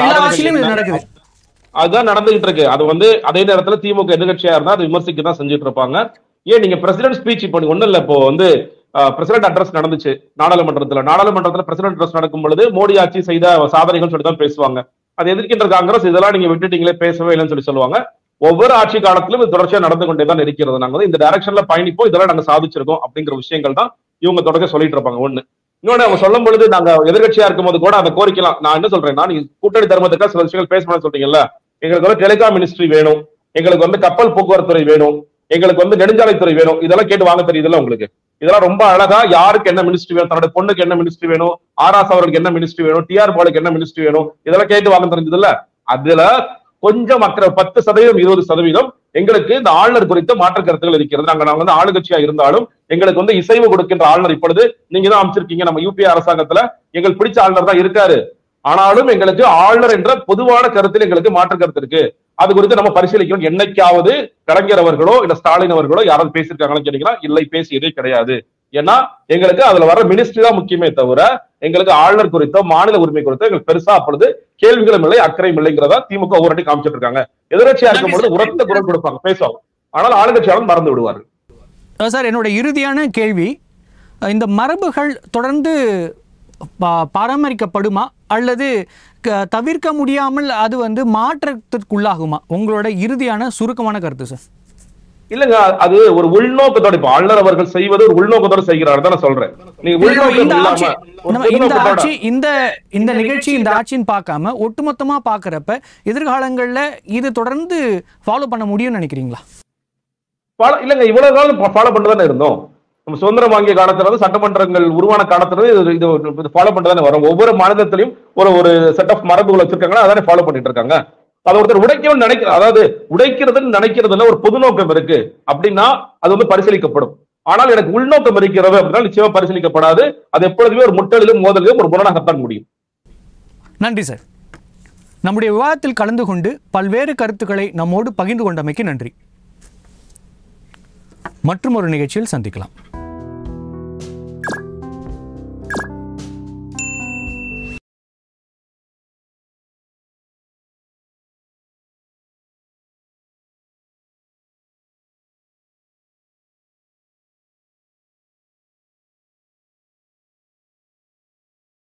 அதுதான் நடந்துகிட்டு இருக்கு. அது வந்து அதே நேரத்துல திமுக எதிர்கட்சியா இருந்தா அதை விமர்சிக்க தான் செஞ்சுட்டு இருப்பாங்க. ஏன் நீங்க பிரசிடென்ட் ஸ்பீச் இப்போ ஒண்ணு இல்ல, இப்போ வந்து பிரசிடென்ட் அட்ரஸ் நடந்துச்சு நாடாளுமன்றத்துல. நாடாளுமன்றத்துல பிரசிடென்ட் அட்ரஸ் நடக்கும் பொழுது மோடி ஆட்சி செய்த சாதனைகள் சொல்லி தான் பேசுவாங்க. அது எதிர்க்கின்ற காங்கிரஸ் இதெல்லாம் நீங்க விட்டுட்டீங்களே, பேசவே இல்லைன்னு சொல்லி சொல்லுவாங்க. ஒவ்வொரு ஆட்சி காலத்திலும் இது தொடர்ச்சியா நடந்து கொண்டே தான் இருக்கிறது. நாங்க வந்து இந்த டைரக்ஷன்ல பயணிப்போம், இதெல்லாம் நாங்க சாதிச்சிருக்கோம் அப்படிங்கிற விஷயங்கள் தான் இவங்க தொடர்ச்சி சொல்லிட்டு இருப்பாங்க. ஒண்ணு. இன்னொன்னு அவங்க சொல்லும் பொழுது நாங்க எதிர்கட்சியா இருக்கும் போது கூட அதை கோரிக்கலாம். நான் என்ன சொல்றேன்னா, நீங்க கூட்டணி தர்மத்துக்காக சில விஷயங்கள் பேசணும்னு சொல்றீங்கல்ல, எங்களுக்கு வந்து டெலிகாம் மினிஸ்ட்ரி வேணும், எங்களுக்கு வந்து கப்பல் போக்குவரத்து துறை வேணும், எங்களுக்கு வந்து நெடுஞ்சாலைத்துறை வேணும், இதெல்லாம் கேட்டு வாங்க தெரியுதுல்ல உங்களுக்கு. இதெல்லாம் ரொம்ப அழகா யாருக்கு என்ன மினிஸ்ட்ரி வேணும், தன்னோட பொண்ணுக்கு என்ன மினிஸ்ட்ரி வேணும், ஆர்ஆஸ் அவருக்கு என்ன மினிஸ்ட்ரி வேணும், டிஆர் பாலுக்கு என்ன மினிஸ்ட்ரி வேணும், இதெல்லாம் கேட்டு வாங்க தெரிஞ்சது இல்ல. அதுல கொஞ்சம் மக்கள் பத்து சதவீதம் இருபது சதவீதம் எங்களுக்கு இந்த ஆளுநர் குறித்த மாற்று கருத்துகள் இருக்கிறது. நாங்க நாங்க வந்து ஆளுங்கட்சியா இருந்தாலும் எங்களுக்கு வந்து இசைவு கொடுக்கின்ற ஆளுநர் இப்பொழுது நீங்க தான் அமைச்சிருக்கீங்க. நம்ம யூபிஏ அரசாங்கத்துல எங்களுக்கு பிடிச்ச ஆளுநர் தான் இருக்காரு. ஆனாலும் எங்களுக்கு ஆளுநர் என்ற பொதுவான கருத்தில் எங்களுக்கு மாற்று கருத்து இருக்கு. அது குறித்து நம்ம பரிசீலிக்கணும். என்னைக்காவது கலைஞர் அவர்களோ இல்ல ஸ்டாலின் அவர்களோ யாராவது பேசியிருக்காங்கன்னு கேட்டீங்கன்னா இல்லை, பேசியதே கிடையாது. ஏன்னா எங்களுக்கு அதுல வர மினிஸ்ட்ரி தான் முக்கியமே தவிர எங்களுக்கு ஆளுநர் குறித்தோ மாநில உரிமை குறித்தோ எங்களுக்கு பெருசா அப்பொழுது கேள்விகளும் இல்லை, அக்கறையும் இல்லைங்கிறதா திமுக ஒவ்வொரு வாட்டி காமிச்சிட்டு இருக்காங்க. எதிர்கட்சியா இருக்கும் பொழுது உரத்த குரல் கொடுப்பாங்க, பேசுவாங்க. ஆனால் ஆளுங்கட்சியாளர் மறந்து விடுவார்கள். சார் என்னோட இறுதியான கேள்வி, இந்த மரபுகள் தொடர்ந்து பராமரிக்கப்படுமா அல்லது தவிர்க்க முடியாமல் அது வந்து மாற்றத்திற்குள்ளாகுமா? உங்களோட இறுதியான சுருக்கமான கருத்து சார். இல்லங்க, அது ஒரு உள்நோக்கத்தோட இப்ப ஆளுநர் அவர்கள் செய்வது ஒரு உள்நோக்கத்தோட செய்கிறார் தான் நான் சொல்றேன். நீங்க இந்த ஆட்சி இந்த இந்த நிகழ்ச்சி இந்த ஆட்சின்னு பார்க்காம ஒட்டுமொத்தமா பாக்குறப்ப எதிர்காலங்கள்ல இது தொடர்ந்து ஃபாலோ பண்ண முடியும்னு நினைக்கிறீங்களா? இல்லங்க, இவ்வளவு காலம் ஃபாலோ பண்ணிட்டு தானே இருந்தோம். நம்ம சுதந்திரம் வாங்கிய காலத்துல வந்து சட்டமன்றங்கள் உருவான காலத்துல இது ஃபாலோ பண்ணிட்டு தானே வரும். ஒவ்வொரு மாநிலத்திலையும் ஒரு ஒரு செட் ஆஃப் மரபுகள் வச்சிருக்காங்க, அதானே ஃபாலோ பண்ணிட்டு இருக்காங்க. அதை ஒருத்தர் உடைக்கணும்னு நினைக்கிற, அதாவது உடைக்கிறதுன்னு நினைக்கிறதுல ஒரு பொது நோக்கம் இருக்கு அப்படின்னா அது வந்து பரிசீலிக்கப்படும். ஆனால் எனக்கு உள்நோக்கம் இருக்கிறது அப்படின்னா நிச்சயமா பரிசீலிக்கப்படாது. அது எப்பொழுதுமே ஒரு முட்டலிலும் மோதலிலும் ஒரு முரணாகத்தான் முடியும். நன்றி சார். நம்முடைய விவாதத்தில் கலந்து கொண்டு பல்வேறு கருத்துக்களை நம்மோடு பகிர்ந்து கொண்டமைக்கு நன்றி. மற்றும் ஒரு நிகழ்ச்சியில் சந்திக்கலாம்.